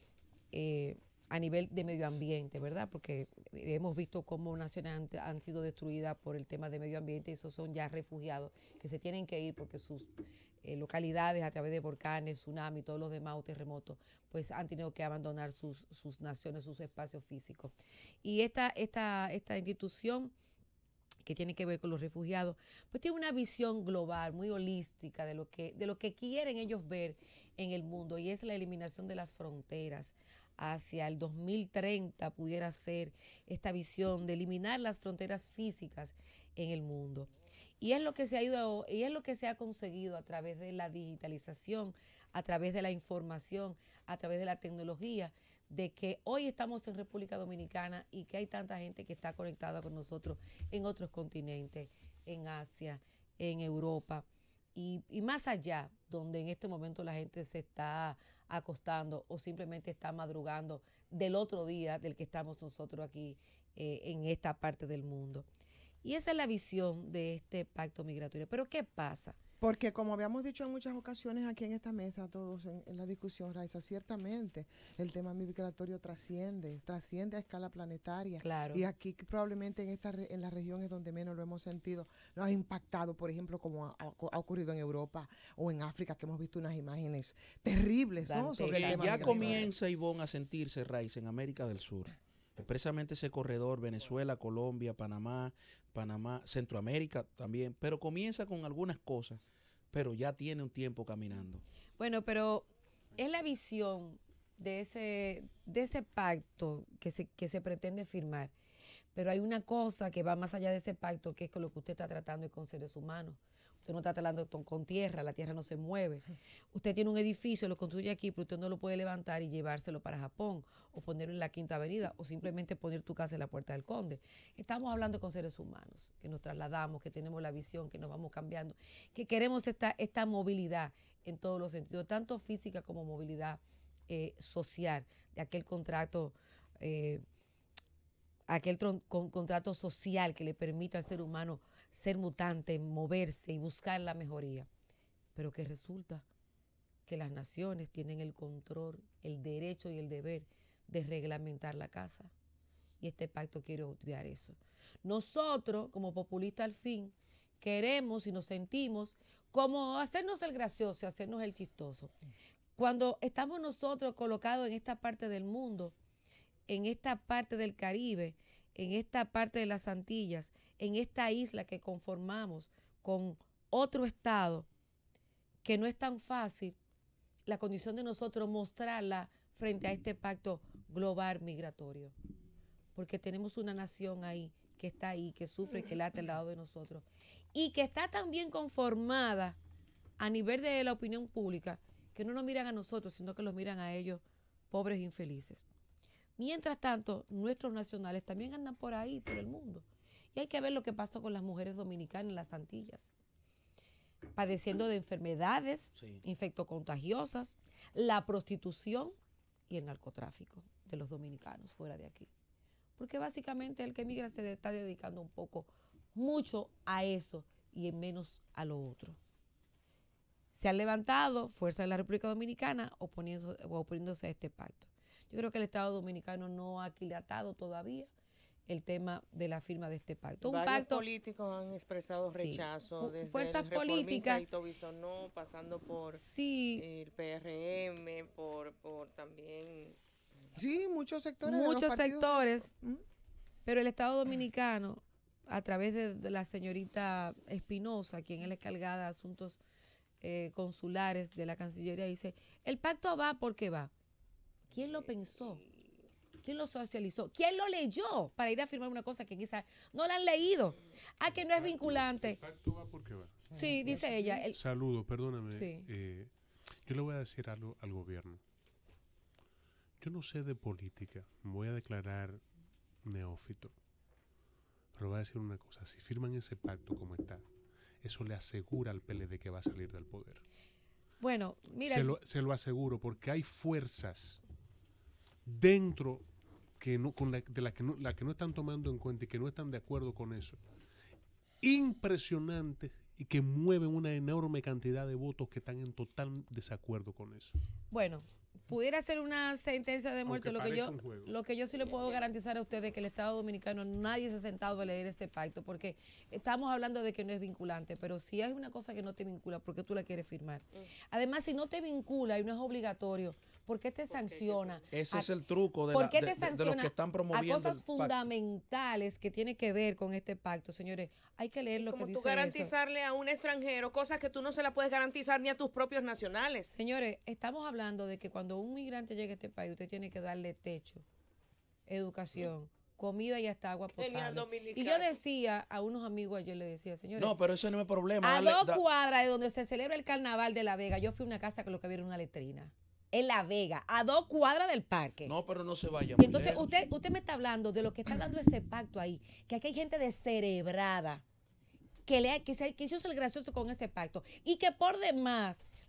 eh, a nivel de medio ambiente, ¿verdad? Porque hemos visto cómo naciones han, han sido destruidas por el tema de medio ambiente, y esos son ya refugiados, que se tienen que ir porque sus eh, localidades, a través de volcanes, tsunamis, todos los demás o terremotos, pues han tenido que abandonar sus, sus naciones, sus espacios físicos. Y esta, esta, esta institución que tiene que ver con los refugiados, pues tiene una visión global, muy holística de lo que, de lo que quieren ellos ver en el mundo, y es la eliminación de las fronteras. Hacia el dos mil treinta pudiera ser esta visión de eliminar las fronteras físicas en el mundo. Y es lo que se ha ido, y es lo que se ha conseguido a través de la digitalización, a través de la información, a través de la tecnología, de que hoy estamos en República Dominicana y que hay tanta gente que está conectada con nosotros en otros continentes, en Asia, en Europa y, y más allá, donde en este momento la gente se está acostando o simplemente está madrugando del otro día del que estamos nosotros aquí eh, en esta parte del mundo. Y esa es la visión de este pacto migratorio. Pero ¿qué pasa? Porque como habíamos dicho en muchas ocasiones aquí en esta mesa, todos en, en la discusión, Raiza, ciertamente el tema migratorio trasciende, trasciende a escala planetaria. Claro. Y aquí probablemente en esta en la región es donde menos lo hemos sentido. Nos ha impactado, por ejemplo, como ha, ha ocurrido en Europa o en África, que hemos visto unas imágenes terribles, ¿no? Sobre el tema ya migratorio. comienza, Ivonne, a sentirse, Raiza, en América del Sur. Expresamente ese corredor, Venezuela, Colombia, Panamá, Panamá, Centroamérica también, pero comienza con algunas cosas, pero ya tiene un tiempo caminando. Bueno, pero es la visión de ese, de ese pacto que se, que se pretende firmar. Pero hay una cosa que va más allá de ese pacto, que es con lo que usted está tratando y con seres humanos. Usted no está tratando con tierra, la tierra no se mueve. Usted tiene un edificio, lo construye aquí, pero usted no lo puede levantar y llevárselo para Japón, o ponerlo en la Quinta Avenida, o simplemente poner tu casa en la Puerta del Conde. Estamos hablando con seres humanos, que nos trasladamos, que tenemos la visión, que nos vamos cambiando, que queremos esta, esta movilidad en todos los sentidos, tanto física como movilidad eh, social, de aquel contrato, eh, aquel tron, con, contrato social que le permita al ser humano ser mutante, moverse y buscar la mejoría. Pero que resulta que las naciones tienen el control, el derecho y el deber de reglamentar la casa. Y este pacto quiere obviar eso. Nosotros, como populistas al fin, queremos y nos sentimos como hacernos el gracioso, hacernos el chistoso. Cuando estamos nosotros colocados en esta parte del mundo, en esta parte del Caribe, en esta parte de las Antillas, en esta isla que conformamos con otro estado, que no es tan fácil la condición de nosotros mostrarla frente a este pacto global migratorio. Porque tenemos una nación ahí, que está ahí, que sufre y que late al lado de nosotros. Y que está tan bien conformada a nivel de la opinión pública, que no nos miran a nosotros, sino que los miran a ellos, pobres e infelices. Mientras tanto, nuestros nacionales también andan por ahí, por el mundo. Y hay que ver lo que pasa con las mujeres dominicanas en las Antillas, padeciendo de enfermedades sí. infectocontagiosas, la prostitución y el narcotráfico de los dominicanos fuera de aquí. Porque básicamente el que migra se está dedicando un poco, mucho a eso y menos a lo otro. Se han levantado fuerzas de la República Dominicana oponiéndose, oponiéndose a este pacto. Yo creo que el Estado Dominicano no ha aquilatado todavía el tema de la firma de este pacto. Un Varios pacto, políticos han expresado rechazo, sí, desde fuerzas el políticas, Hito Bisonó, pasando por sí, el P R M, por, por también... Sí, muchos sectores. Muchos sectores, ¿Mm? Pero el Estado Dominicano, a través de, de la señorita Espinosa, quien es la encargada de asuntos eh, consulares de la Cancillería, dice, el pacto va porque va. ¿Quién lo pensó? ¿Quién lo socializó? ¿Quién lo leyó para ir a firmar una cosa que quizás no la han leído? Ah, que no es vinculante. El pacto va porque va. Sí, dice ella. El... Saludo, perdóname. Sí. Eh, yo le voy a decir algo al gobierno. Yo no sé de política. Me voy a declarar neófito. Pero voy a decir una cosa. Si firman ese pacto como está, eso le asegura al P L D que va a salir del poder. Bueno, mira. Se lo, se lo aseguro porque hay fuerzas dentro que no, con la, de las que no, la que no están tomando en cuenta y que no están de acuerdo con eso, impresionantes y que mueven una enorme cantidad de votos que están en total desacuerdo con eso. Bueno, pudiera ser una sentencia de muerte. Lo que, yo, lo que yo sí le puedo garantizar a ustedes es que el Estado Dominicano, nadie se ha sentado a leer ese pacto, porque estamos hablando de que no es vinculante, pero si hay una cosa que no te vincula, ¿por qué tú la quieres firmar? Además, si no te vincula y no es obligatorio, ¿por qué te sanciona? Ese a, es el truco de, ¿por la, qué de, te de, de los que están promoviendo a cosas el pacto fundamentales que tienen que ver con este pacto, señores? Hay que leer lo que dice eso. Como tú garantizarle a un extranjero cosas que tú no se las puedes garantizar ni a tus propios nacionales. Señores, estamos hablando de que cuando un migrante llegue a este país, usted tiene que darle techo, educación, comida y hasta agua potable. Y yo decía a unos amigos ayer, le decía, señores, no, pero ese no es el problema. A dale, dos da, cuadras de donde se celebra el carnaval de La Vega, yo fui a una casa que lo que había era una letrina. En La Vega, a dos cuadras del parque. No, pero no se vaya. Y entonces usted, usted me está hablando de lo que está dando ese pacto ahí, que aquí hay gente descerebrada, que, le, que, se, que hizo el gracioso con ese pacto, y que por demás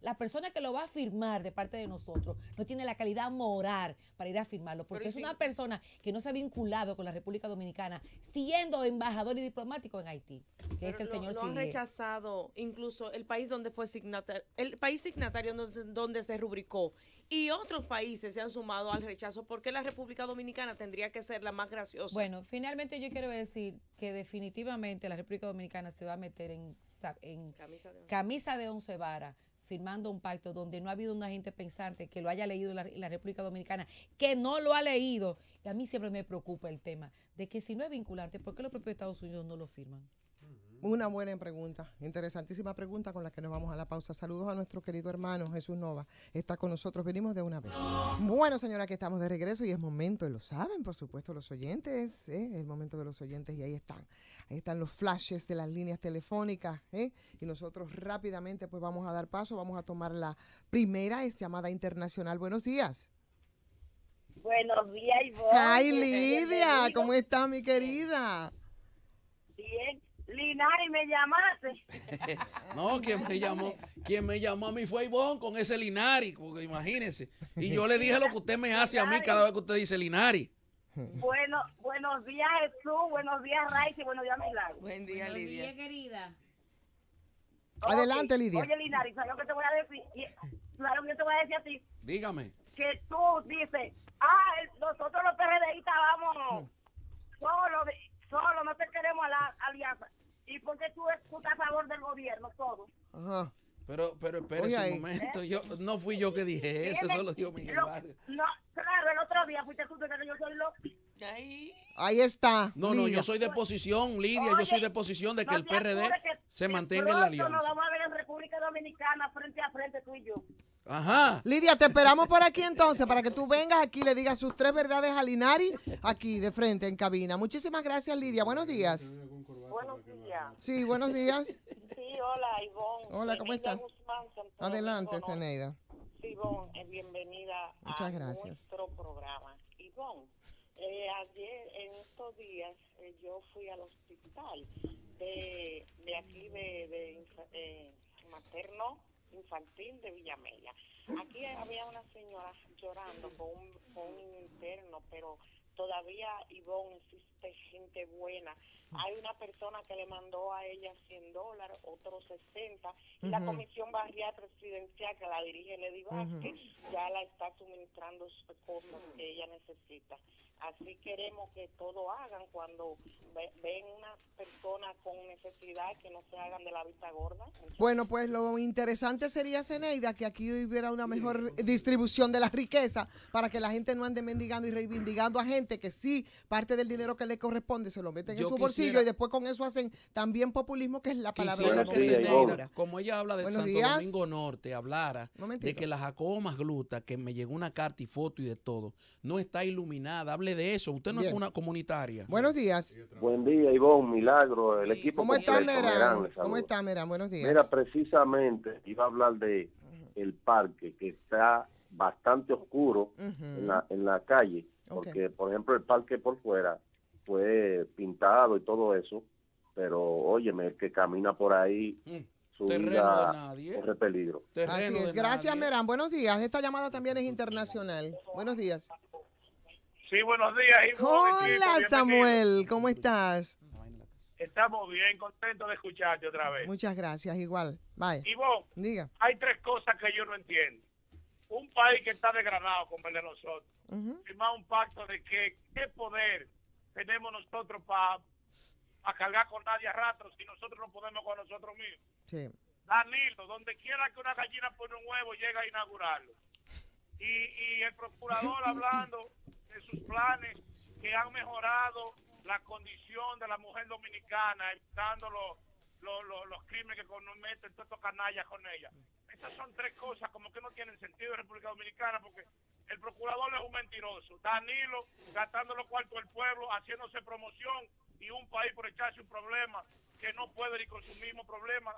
la persona que lo va a firmar de parte de nosotros no tiene la calidad moral para ir a firmarlo, porque es una persona que no se ha vinculado con la República Dominicana, siendo embajador y diplomático en Haití, que Pero es el lo, señor lo han rechazado incluso el país donde fue signatario, el país signatario donde, donde se rubricó, y otros países se han sumado al rechazo. ¿Por qué la República Dominicana tendría que ser la más graciosa? Bueno, finalmente yo quiero decir que definitivamente la República Dominicana se va a meter en, en camisa, de camisa de once varas, firmando un pacto donde no ha habido una gente pensante que lo haya leído en la, en la República Dominicana, que no lo ha leído. Y a mí siempre me preocupa el tema de que si no es vinculante, ¿por qué los propios Estados Unidos no lo firman? Una buena pregunta, interesantísima pregunta con la que nos vamos a la pausa. Saludos a nuestro querido hermano Jesús Nova, está con nosotros, venimos de una vez. Bueno, señora, que estamos de regreso y es momento, y lo saben, por supuesto, los oyentes, ¿eh? Es el momento de los oyentes y ahí están, ahí están los flashes de las líneas telefónicas, ¿eh? Y nosotros rápidamente pues vamos a dar paso, vamos a tomar la primera, es llamada internacional. Buenos días. Buenos días, Ivonne. Ay, Lidia, ¿cómo está, mi querida? Bien. Linares, ¿me llamaste? No, quien me llamó, quien me llamó a mí fue Ivonne con ese Linares, porque imagínese. Y yo le dije lo que usted me hace a mí cada vez que usted dice Linares. Bueno, buenos días, Jesús, buenos días, Raiz, y buenos días, Milagro. Buen día, buenos Lidia. días, querida. Adelante, okay. Lidia. Oye, Linares, ¿sabes lo que te voy a decir? ¿Sabes lo que yo te voy a decir a ti? Dígame. Que tú dices, ah, el, nosotros los P R D estábamos solo, solo, no te queremos a la alianza. ¿Y por qué tú, tú estás a favor del gobierno, todo? Ajá. Pero, pero espérese un momento, ¿Eh? yo no fui yo que dije eso, eso lo dijo Miguel lo, Vargas. No, claro, el otro día fuiste tú, pero yo soy loco. Ahí, Ahí está. No, Lidia. no, yo soy de posición, Lidia, Oye, yo soy de posición de que no el P R D que, se que mantenga en la alianza. Nos vamos a ver en República Dominicana frente a frente tú y yo. Ajá. Lidia, te esperamos por aquí entonces para que tú vengas aquí y le digas sus tres verdades a Linares aquí de frente en cabina. Muchísimas gracias, Lidia. Buenos días. Buenos días. Sí, buenos días. Sí, hola, Ivonne. Hola, ¿cómo estás? Guzmán, Adelante, Zeneida. Sí, Ivonne, bienvenida Muchas a gracias. nuestro programa. Ivonne, eh, ayer, en estos días, eh, yo fui al hospital de, de aquí, de, de eh, materno infantil de Villamella. Aquí había una señora llorando con un, con un niño interno, pero todavía, Ivonne, existe gente buena. Hay una persona que le mandó a ella cien dólares, otro sesenta, y uh-huh. la Comisión Barrial Residencial, que la dirige Lady Vázquez, uh-huh. ya la está suministrando cosas que ella necesita. Así queremos que todo hagan cuando ve, ven unas personas con necesidad, que no se hagan de la vista gorda. Bueno, pues lo interesante sería, Zeneida, que aquí hubiera una mejor distribución de la riqueza para que la gente no ande mendigando y reivindicando a gente que sí, parte del dinero que le corresponde se lo meten Yo en su quisiera, bolsillo y después con eso hacen también populismo, que es la palabra de la que Zeneida, como ella habla de Santo días. Domingo Norte, hablara de que la Jacobo Magluta, que me llegó una carta y foto y de todo, no está iluminada. Hable de eso. Usted no Bien. es una comunitaria. Buenos días. Buen día, Ivonne, Milagro, el equipo ¿Cómo completo. está, Merán? ¿Cómo está, Merán? Buenos días. Mira, precisamente iba a hablar de uh-huh. el parque, que está bastante oscuro uh-huh. en, la, en la calle, porque, okay. por ejemplo, el parque por fuera fue pintado y todo eso, pero, óyeme, el que camina por ahí... Mm. Su vida corre peligro. Así es. Gracias, Merán. Buenos días. Esta llamada también es internacional. Buenos días. Sí, buenos días. Ivonne. Hola, Samuel. ¿Cómo estás? Estamos bien, contentos de escucharte otra vez. Muchas gracias, igual. Bye. Ivonne, diga. Hay tres cosas que yo no entiendo. Un país que está degradado como el de nosotros. Uh-huh. Firmar un pacto de que qué poder tenemos nosotros para pa cargar con nadie a rato si nosotros no podemos con nosotros mismos. Sí. Danilo, donde quiera que una gallina pone un huevo, llega a inaugurarlo. Y, y el procurador hablando de sus planes que han mejorado la condición de la mujer dominicana, evitando los, los, los, los crímenes que cometen todos estos canallas con ella. Estas son tres cosas como que no tienen sentido en República Dominicana, porque el procurador es un mentiroso. Danilo gastando los cuartos del pueblo, haciéndose promoción, y un país por echarse un problema que no puede ni con su mismo problema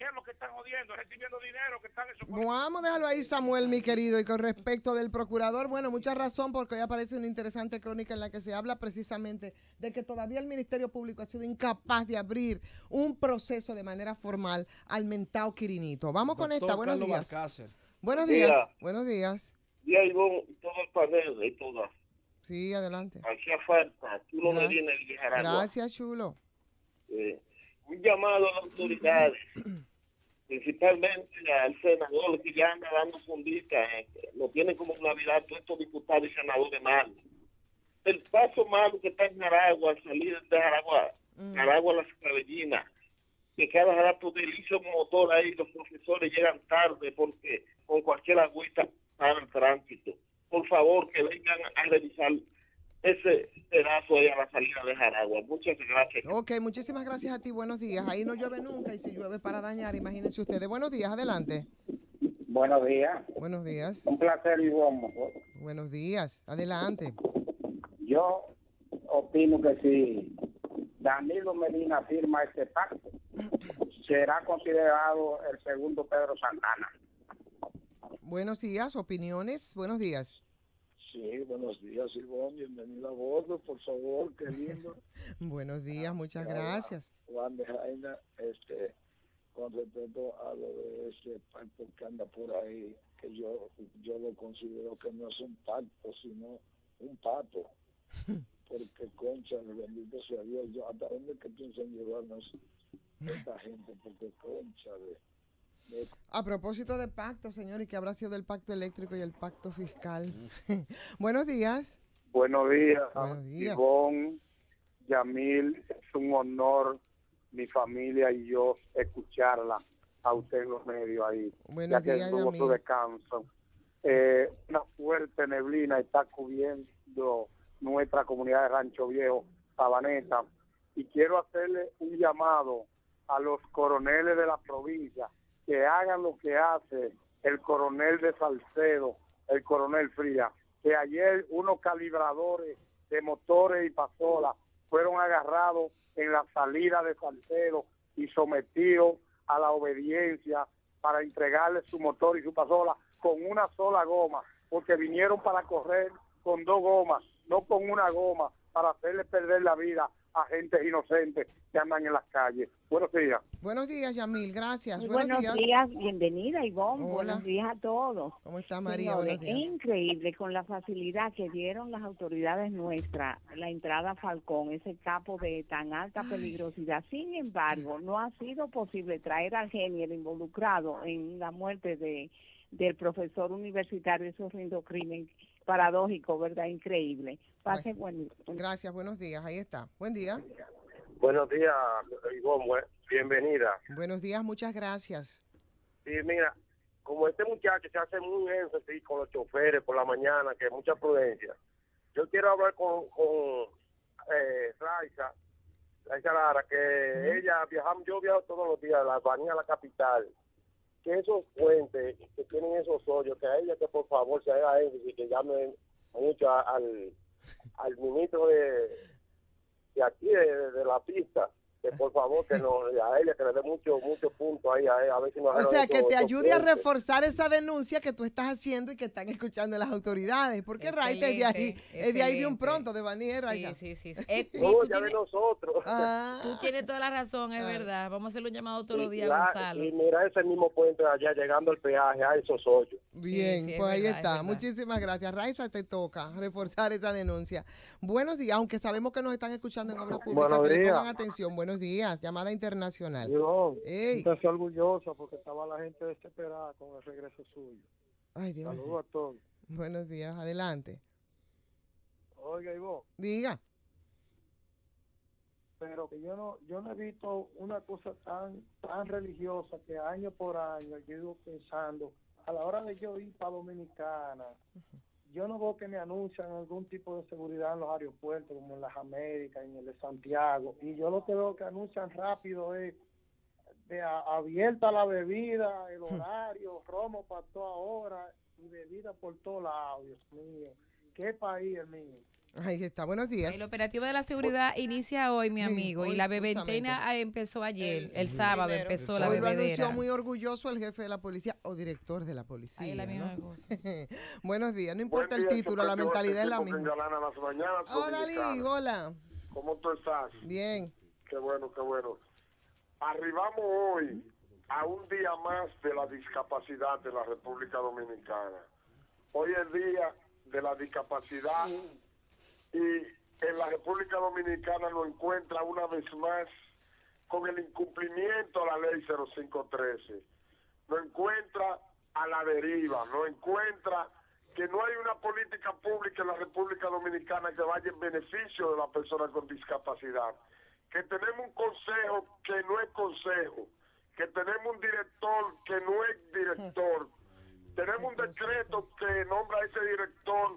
¿Qué es lo que están jodiendo? Recibiendo dinero que están esos. Vamos a dejarlo ahí, Samuel, mi querido. Y con respecto del procurador, bueno, mucha razón, porque hoy aparece una interesante crónica en la que se habla precisamente de que todavía el Ministerio Público ha sido incapaz de abrir un proceso de manera formal al mentado Quirinito. Vamos Doctor con esta. Buenos Carlos días. Balcácer. Buenos Mira. días. Buenos días. Y ahí vos, todo el panel y todas. Sí, adelante. Hacía falta. Tú no me Gracias. vienes a dejar agua. Gracias, chulo. Eh, un llamado a las autoridades, principalmente al senador que ya anda dando fundita, eh, lo tiene como Navidad todos estos diputados y senadores malos. El paso malo que está en Jaragua, salir de Jaragua, Mm. Jaragua Las Cabellinas, que cada rato delicia un motor ahí, los profesores llegan tarde porque con cualquier agüita para el tránsito. Por favor, que vengan a revisar ese pedazo ahí a la salida de Jaragua. Muchas gracias. Ok, muchísimas gracias a ti. Buenos días. Ahí no llueve nunca y si llueve para dañar, imagínense ustedes. Buenos días, adelante. Buenos días. Buenos días. Un placer, Ivonne. Buenos días, adelante. Yo opino que si Danilo Medina firma este pacto, será considerado el segundo Pedro Santana. Buenos días, opiniones. Buenos días. Sí, buenos días, Ivonne. Bienvenida a bordo, por favor, qué lindo. Buenos días, muchas gracias. Juan de Jaina, este, con respecto a lo de ese pacto que anda por ahí, que yo, yo lo considero que no es un pacto, sino un pato. Porque, concha, bendito sea Dios, yo, ¿hasta dónde que piensan llevarnos esta gente? Porque, concha, de... A propósito de pacto, señor, ¿y qué habrá sido del pacto eléctrico y el pacto fiscal? Buenos días. Buenos días, Buenos días. Ivonne, Yamil, es un honor, mi familia y yo, escucharla a usted en los medios ahí, Buenos ya que días, tuvo su Yamil. descanso. Eh, una fuerte neblina está cubriendo nuestra comunidad de Rancho Viejo, Sabaneta, y quiero hacerle un llamado a los coroneles de la provincia que hagan lo que hace el coronel de Salcedo, el coronel Frías, que ayer unos calibradores de motores y pasolas fueron agarrados en la salida de Salcedo y sometidos a la obediencia para entregarle su motor y su pasola con una sola goma, porque vinieron para correr con dos gomas, no con una goma, para hacerle perder la vida a gente inocente que andan en las calles. Buenos días. Buenos días, Yamil, gracias. Muy buenos, buenos días. bienvenida Ivonne, Hola. buenos días a todos. ¿Cómo está María? Señores, Buenos días. es increíble con la facilidad que dieron las autoridades nuestras, la entrada a Falcón, ese capo de tan alta peligrosidad. Sin embargo, no ha sido posible traer al genio involucrado en la muerte de del profesor universitario, eso es un crimen paradójico, ¿verdad? Increíble. Pase buen día. Gracias, buenos días. Ahí está. Buen día. Buenos días, Ivonne. Bienvenida. Buenos días, muchas gracias. Sí, mira, como este muchacho se hace muy énfasis con los choferes por la mañana, que es mucha prudencia, yo quiero hablar con, con eh, Raiza, Raiza Lara, que uh-huh. ella viajamos, yo viajo todos los días a la Bahía, a la capital, que esos puentes que tienen esos hoyos, que a ella que por favor se haga énfasis, que llame mucho a, al, al ministro de, de aquí, de, de la pista, que por favor que no, a ella que le dé mucho mucho punto ahí a, a ver si nos O sea, eso, que te ayude a puentes. reforzar esa denuncia que tú estás haciendo y que están escuchando las autoridades. Porque Raiza es de ahí, es de ahí de un pronto, de Banier, Raiza. Sí, sí, sí. Eh, no, tú ya tienes, de nosotros. Ah, tú tienes toda la razón, es ah. verdad. Vamos a hacerle un llamado todos Sí, los días la- a Gonzalo. Y mira ese mismo puente de allá, llegando al peaje, a esos hoyos. Bien, sí, es pues ahí verdad, es está. verdad. Muchísimas gracias. Raiza, te toca reforzar esa denuncia. Buenos días, aunque sabemos que nos están escuchando en obras públicas, Buenos que le días. pongan atención. Buenos días, llamada internacional. Yo Ey. estoy orgullosa porque estaba la gente desesperada con el regreso suyo. Ay, Dios. Saludos a todos. Buenos días, adelante. Oiga, Ivo, Diga. pero que yo no yo no he visto una cosa tan tan religiosa que año por año yo iba pensando, a la hora de yo ir para Dominicana, yo no veo que me anuncian algún tipo de seguridad en los aeropuertos, como en las Américas, en el de Santiago, y yo lo que veo que anuncian rápido es de a- abierta la bebida, el horario, romo para toda hora y bebida por todos lados. Dios mío, qué país el mío. Ahí está, buenos días. El operativo de la seguridad inicia hoy, mi amigo, hoy y la bebentena empezó ayer, el, el sábado primero. empezó Hoy la bebedera. Hoy lo anunció muy orgulloso el jefe de la policía o director de la policía. Ay, la misma ¿no? cosa. Buenos días, no importa Buen el día, título, la mentalidad es la que misma. engalana las mañanas Hola, Dalí, hola. ¿Cómo tú estás? Bien. Qué bueno, qué bueno. Arribamos hoy a un día más de la discapacidad de la República Dominicana. Hoy es día de la discapacidad y en la República Dominicana lo encuentra una vez más con el incumplimiento a la ley cero cinco trece. Lo encuentra a la deriva, lo encuentra que no hay una política pública en la República Dominicana que vaya en beneficio de la persona con discapacidad, que tenemos un consejo que no es consejo, que tenemos un director que no es director, tenemos un decreto que nombra a ese director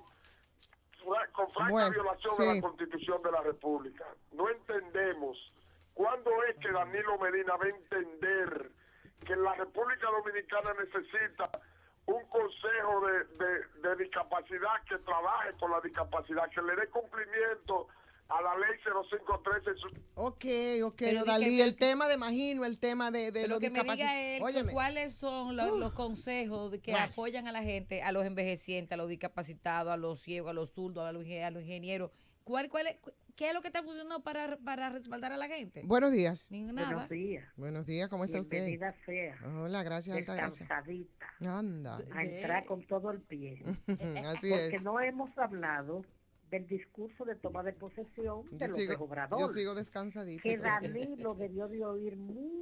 con franca bueno, violación sí. de la Constitución de la República. No entendemos cuándo es que Danilo Medina va a entender que la República Dominicana necesita un consejo de, de, de discapacidad que trabaje con la discapacidad, que le dé cumplimiento a la ley cero cinco trece. Su... Ok, ok, Odalí, el tema de Magino, el tema de, de los que me diga discapacitados. él, ¿cuáles son los, Uh. los consejos que Bueno. apoyan a la gente, a los envejecientes, a los discapacitados, a los ciegos, a los zurdos, a los, a los ingenieros? ¿Cuál, cuál es, ¿Qué es lo que está funcionando para, para respaldar a la gente? Buenos días. Nada. Buenos días. Buenos días, ¿cómo está usted? Bienvenida sea. Hola, gracias, alta gracias. Descansadita. Anda. A entrar con todo el pie. Así Porque es. no hemos hablado del discurso de toma de posesión de Yo López sigo, Obrador. yo sigo descansadita. Que Danilo debió de oír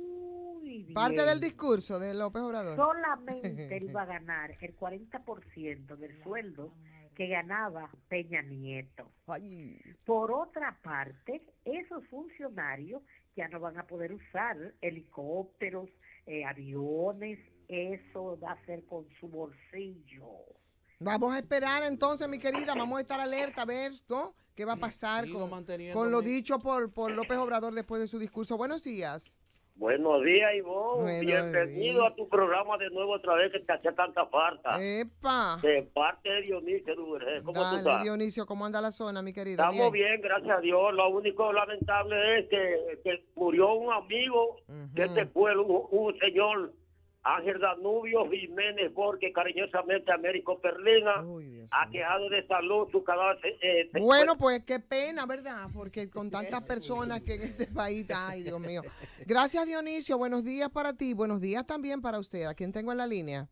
muy bien. Parte del discurso de López Obrador. Solamente él va a ganar el cuarenta por ciento del sueldo que ganaba Peña Nieto. Ay. Por otra parte, esos funcionarios ya no van a poder usar helicópteros, eh, aviones, eso va a ser con su bolsillo. Vamos a esperar entonces, mi querida, vamos a estar alerta a ver, ¿no? ¿Qué va a pasar con, con lo dicho por, por López Obrador después de su discurso? Buenos días. Buenos días, Ivonne. Buenos Bienvenido días. a tu programa de nuevo otra vez que te hacía tanta falta. ¡Epa! De parte de Dionisio Duvergé. ¿Cómo Dale, tú estás? Dionisio, ¿cómo anda la zona, mi querido? Estamos bien. gracias a Dios. Lo único lamentable es que, que murió un amigo Uh-huh. de este pueblo, un, un señor Ángel Danubio Jiménez Borges, cariñosamente Américo Perlina, ha quejado de salud, su cadáver. Eh, se- Bueno, pues qué pena, ¿verdad? Porque con tantas personas que en este país, ay, Dios mío. Gracias, Dionisio. Buenos días para ti. Buenos días también para usted. ¿A quién tengo en la línea?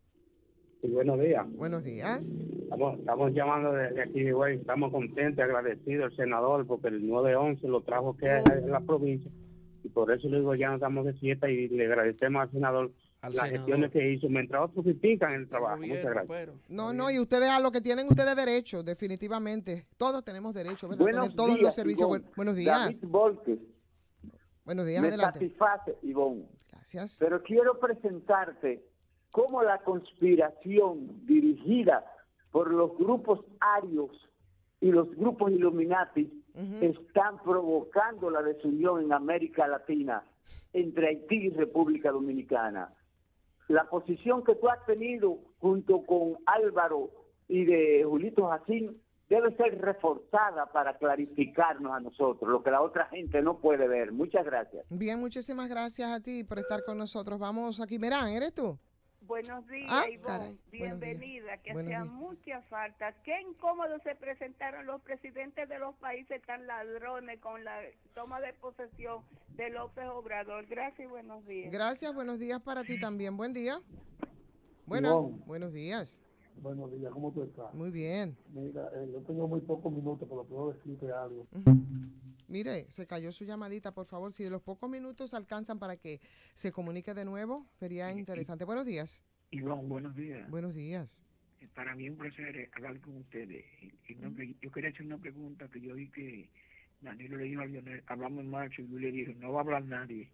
Sí, buenos días. Buenos días. Estamos, estamos llamando desde aquí, güey. Estamos contentos, agradecidos al senador porque el nueve once lo trajo que en la provincia y por eso le digo, ya nos damos de fiesta y le agradecemos al senador Al las senador. gestiones que hizo mientras otros critican el trabajo. gobierno, Muchas gracias. pero- No, no, y ustedes a lo que tienen ustedes derecho, definitivamente. Todos tenemos derecho, ¿verdad? Buenos Tener todos días, los servicios. Ivonne. Buen- buenos días. David Volques. Buenos días, Me adelante. satisface, Ivonne. Gracias. Pero quiero presentarte cómo la conspiración dirigida por los grupos arios y los grupos Illuminati están provocando la desunión en América Latina entre Haití y República Dominicana. La posición que tú has tenido junto con Álvaro y de Julito Jacín debe ser reforzada para clarificarnos a nosotros, lo que la otra gente no puede ver. Muchas gracias. Bien, muchísimas gracias a ti por estar con nosotros. Vamos aquí, Merán, ¿eres tú? Buenos días, Ah, Ivonne. caray. Buenos Bienvenida, que Buenos hacía días. mucha falta. Qué incómodo se presentaron los presidentes de los países tan ladrones con la toma de posesión de López Obrador. Gracias y buenos días. Gracias, buenos días para ti también. Buen día. Bueno, Ivonne. buenos días. Buenos días, ¿cómo tú estás? Muy bien. Mira, eh, yo tengo muy pocos minutos, pero puedo decirte algo. Mire, se cayó su llamadita, por favor. Si de los pocos minutos alcanzan para que se comunique de nuevo, sería interesante. Buenos días. Ivonne, buenos días. Buenos días. Eh, Para mí es un placer eh, hablar con ustedes. Y, y no, que- yo quería hacer una pregunta que yo vi que Danilo le dijo a Lionel, hablamos en marzo, y Luis le dijo, no va a hablar nadie.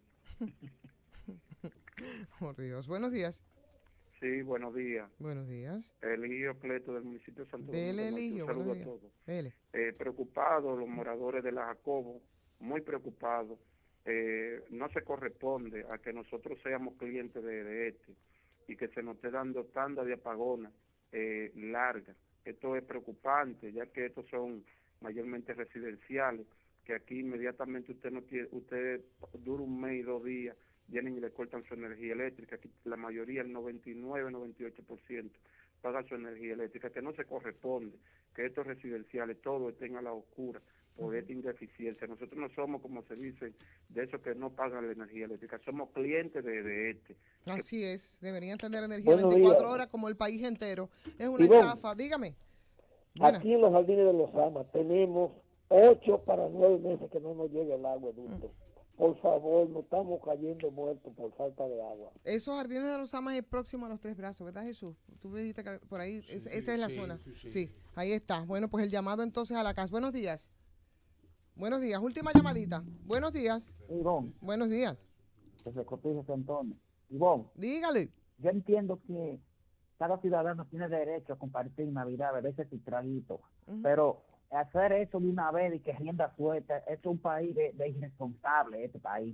Por Dios. Buenos días. Sí, buenos días. Buenos días. Eligio Pleto del municipio de Santo Dele, Domingo. Eligio. Un saludo Buenos a días. todos. Dele. Eh, preocupados los moradores de la Jacobo, muy preocupados. Eh, no se corresponde a que nosotros seamos clientes de, de este y que se nos esté dando tanda de apagones eh, largas. Esto es preocupante, ya que estos son mayormente residenciales, que aquí inmediatamente usted no tiene, usted dura un mes y dos días, vienen y le cortan su energía eléctrica. Aquí la mayoría, el noventa y nueve, noventa y ocho por ciento, paga su energía eléctrica, que no se corresponde, que estos residenciales todos estén a la oscura por esta ineficiencia. Nosotros no somos, como se dice, de esos que no pagan la energía eléctrica, somos clientes de, de este. Así es, deberían tener energía Buenos veinticuatro días. horas como el país entero. Es una Ivonne, estafa, dígame. Buena. Aquí en los jardines de Los Amas tenemos ocho para nueve meses que no nos llega el agua, ducto. Por favor, nos estamos cayendo muertos por falta de agua. Esos jardines de Los Amas es próximo a los Tres Brazos, ¿verdad, Jesús? Tú me dijiste que por ahí, es- esa es la sí, zona. sí, sí. Sí, ahí está. Bueno, pues el llamado entonces a la casa. Buenos días. Buenos días. Última llamadita. Buenos días. Ivonne, Buenos días. que se cotiza ese Antonio. Ivonne, dígale. Yo entiendo que cada ciudadano tiene derecho a compartir Navidad, beberse su traguito, Ujú. pero hacer eso de una vez y que rienda suelta, esto es un país de, de irresponsable, este país.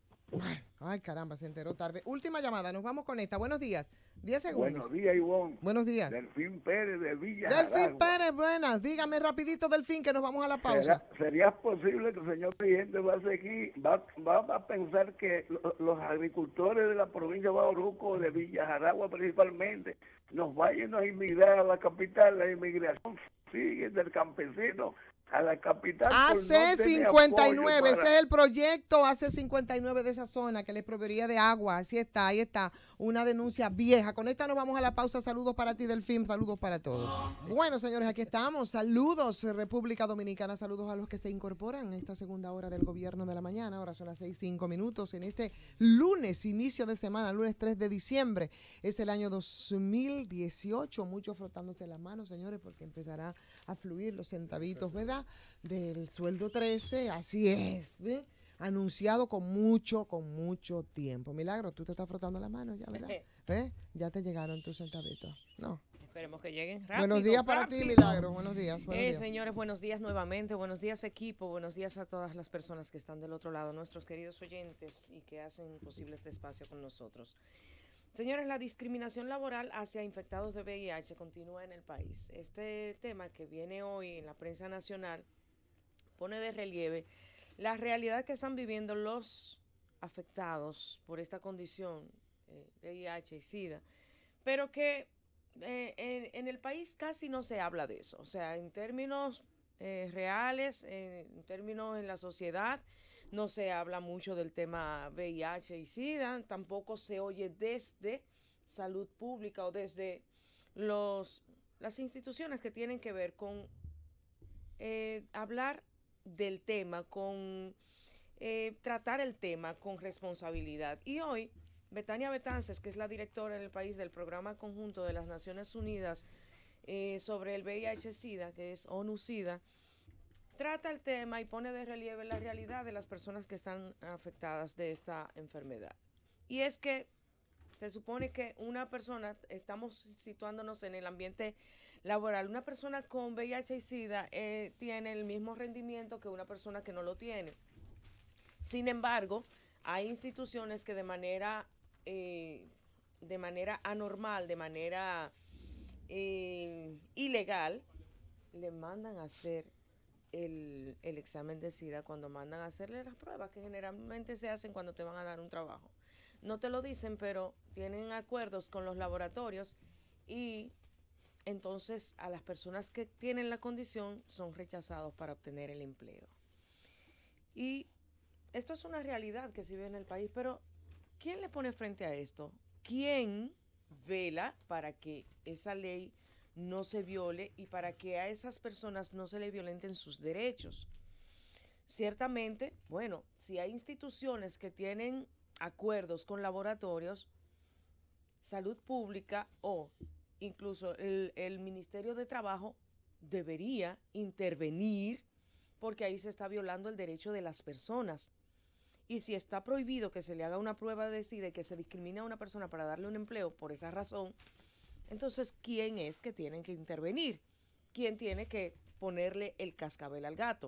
Ay, caramba, se enteró tarde. Última llamada, nos vamos con esta. Buenos días. Diez segundos. Buenos días, Ivonne. Buenos días. Delfín Pérez de Villa Delfín Jaragua. Pérez, buenas. Dígame rapidito, Delfín, que nos vamos a la pausa. ¿Será, ¿Sería posible que el señor presidente va a seguir, va, va a pensar que lo- los agricultores de la provincia de Bauruco, de Villa Jaragua principalmente, nos vayan a inmigrar a la capital? La inmigración sigue del campesino a la capital. por A C no tener cincuenta y nueve, apoyo ese para- es el proyecto A C cincuenta y nueve de esa zona que les proveería de agua. Así está, ahí está, una denuncia vieja. Con esta nos vamos a la pausa. Saludos para ti, Delfín, saludos para todos. Bueno, señores, aquí estamos. Saludos, República Dominicana, saludos a los que se incorporan en esta segunda hora del gobierno de la mañana. Ahora son las seis, cinco minutos en este lunes, inicio de semana, lunes tres de diciembre. Es el año dos mil dieciocho. Muchos frotándose las manos, señores, porque empezará a fluir los centavitos, ¿verdad? Del sueldo trece, así es, ¿ve? Anunciado con mucho, con mucho tiempo. Milagro, tú te estás frotando las manos ya, ¿verdad? ¿Ves? Ya te llegaron tus centavitos. No. Esperemos que lleguen rápido. Buenos días para ti, rápido. Milagro. Buenos días. Buenos Eh, días. Señores, buenos días nuevamente. Buenos días, equipo. Buenos días a todas las personas que están del otro lado, nuestros queridos oyentes y que hacen posible este espacio con nosotros. Señores, la discriminación laboral hacia infectados de V I H continúa en el país. Este tema que viene hoy en la prensa nacional pone de relieve la realidad que están viviendo los afectados por esta condición, eh, V I H y SIDA, pero que eh, en, en el país casi no se habla de eso. O sea, en términos eh, reales, eh, en términos en la sociedad, no se habla mucho del tema V I H y SIDA, tampoco se oye desde salud pública o desde los, las instituciones que tienen que ver con eh, hablar del tema, con eh, tratar el tema con responsabilidad. Y hoy, Betania Betances, que es la directora en el país del Programa Conjunto de las Naciones Unidas eh, sobre el V I H-Sida, que es ONU-Sida, trata el tema y pone de relieve la realidad de las personas que están afectadas de esta enfermedad. Y es que se supone que una persona, estamos situándonos en el ambiente laboral, una persona con V I H y SIDA eh, tiene el mismo rendimiento que una persona que no lo tiene. Sin embargo, hay instituciones que de manera, eh, de manera anormal, de manera eh, ilegal, le mandan a hacer el, el examen de SIDA cuando mandan a hacerle las pruebas que generalmente se hacen cuando te van a dar un trabajo. No te lo dicen, pero tienen acuerdos con los laboratorios y entonces a las personas que tienen la condición son rechazados para obtener el empleo. Y esto es una realidad que se vive en el país, pero ¿quién le pone frente a esto? ¿Quién vela para que esa ley no se viole y para que a esas personas no se le violenten sus derechos? Ciertamente, bueno, si hay instituciones que tienen acuerdos con laboratorios, salud pública o incluso el, el Ministerio de Trabajo debería intervenir porque ahí se está violando el derecho de las personas. Y si está prohibido que se le haga una prueba de SIDA y que se discrimine a una persona para darle un empleo por esa razón, entonces, ¿quién es que tiene que intervenir? ¿Quién tiene que ponerle el cascabel al gato?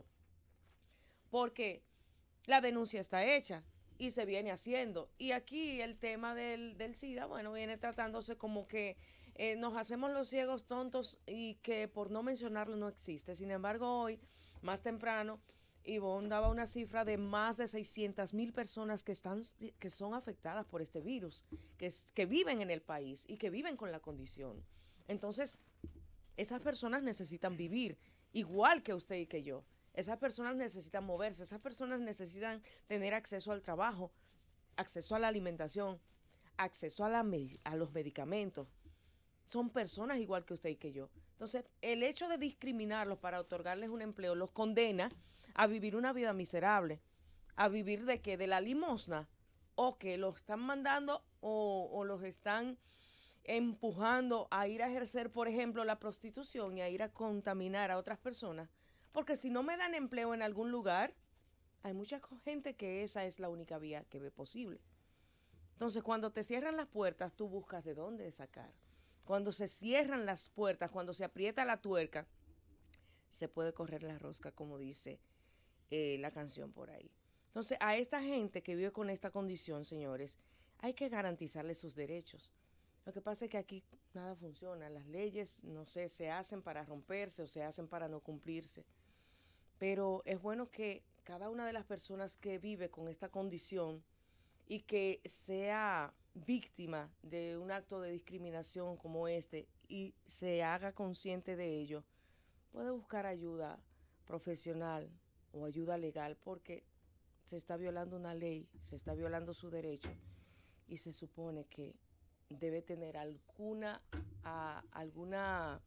Porque la denuncia está hecha y se viene haciendo. Y aquí el tema del, del SIDA, bueno, viene tratándose como que eh, nos hacemos los ciegos tontos y que por no mencionarlo no existe. Sin embargo, hoy, más temprano, Ivonne daba una cifra de más de seiscientas mil personas que, están, que son afectadas por este virus, que, es, que viven en el país y que viven con la condición. Entonces, esas personas necesitan vivir igual que usted y que yo. Esas personas necesitan moverse, esas personas necesitan tener acceso al trabajo, acceso a la alimentación, acceso a, la, a los medicamentos. Son personas igual que usted y que yo. Entonces, el hecho de discriminarlos para otorgarles un empleo los condena a vivir una vida miserable, a vivir de qué, de la limosna, o que los están mandando o, o los están empujando a ir a ejercer, por ejemplo, la prostitución y a ir a contaminar a otras personas. Porque si no me dan empleo en algún lugar, hay mucha gente que esa es la única vía que ve posible. Entonces, cuando te cierran las puertas, tú buscas de dónde sacar. Cuando se cierran las puertas, cuando se aprieta la tuerca, se puede correr la rosca, como dice eh, la canción por ahí. Entonces, a esta gente que vive con esta condición, señores, hay que garantizarle sus derechos. Lo que pasa es que aquí nada funciona. Las leyes, no sé, se hacen para romperse o se hacen para no cumplirse. Pero es bueno que cada una de las personas que vive con esta condición y que sea víctima de un acto de discriminación como este y se haga consciente de ello, puede buscar ayuda profesional o ayuda legal, porque se está violando una ley, se está violando su derecho y se supone que debe tener alguna, a, alguna,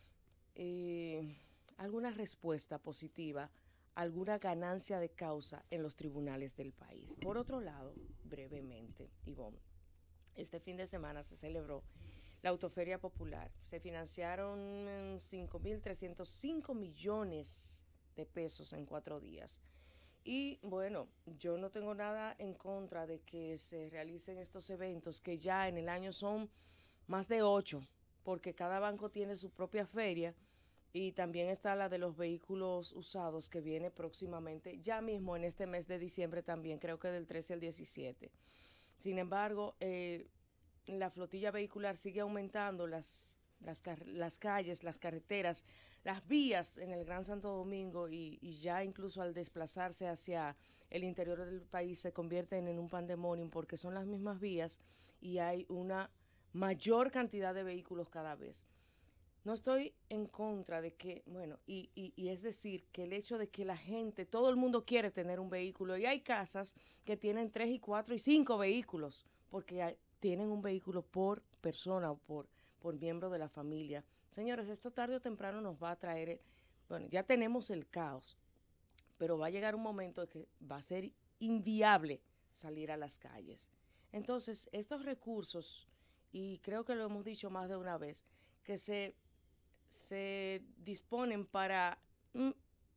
eh, alguna respuesta positiva, alguna ganancia de causa en los tribunales del país. Por otro lado, brevemente, Ivonne, este fin de semana se celebró la Autoferia Popular. Se financiaron cinco mil trescientos cinco millones de pesos en cuatro días. Y bueno, yo no tengo nada en contra de que se realicen estos eventos, que ya en el año son más de ocho, porque cada banco tiene su propia feria y también está la de los vehículos usados que viene próximamente, ya mismo en este mes de diciembre también, creo que del trece al diecisiete. Sin embargo, eh, la flotilla vehicular sigue aumentando, las, las, las calles, las carreteras, las vías en el Gran Santo Domingo y, y ya incluso al desplazarse hacia el interior del país se convierten en un pandemonium porque son las mismas vías y hay una mayor cantidad de vehículos cada vez. No estoy en contra de que, bueno, y, y, y es decir, que el hecho de que la gente, todo el mundo quiere tener un vehículo y hay casas que tienen tres y cuatro y cinco vehículos porque hay, tienen un vehículo por persona o por, por miembro de la familia. Señores, esto tarde o temprano nos va a traer, bueno, ya tenemos el caos, pero va a llegar un momento en que va a ser inviable salir a las calles. Entonces, estos recursos, y creo que lo hemos dicho más de una vez, que se, se disponen para, mm,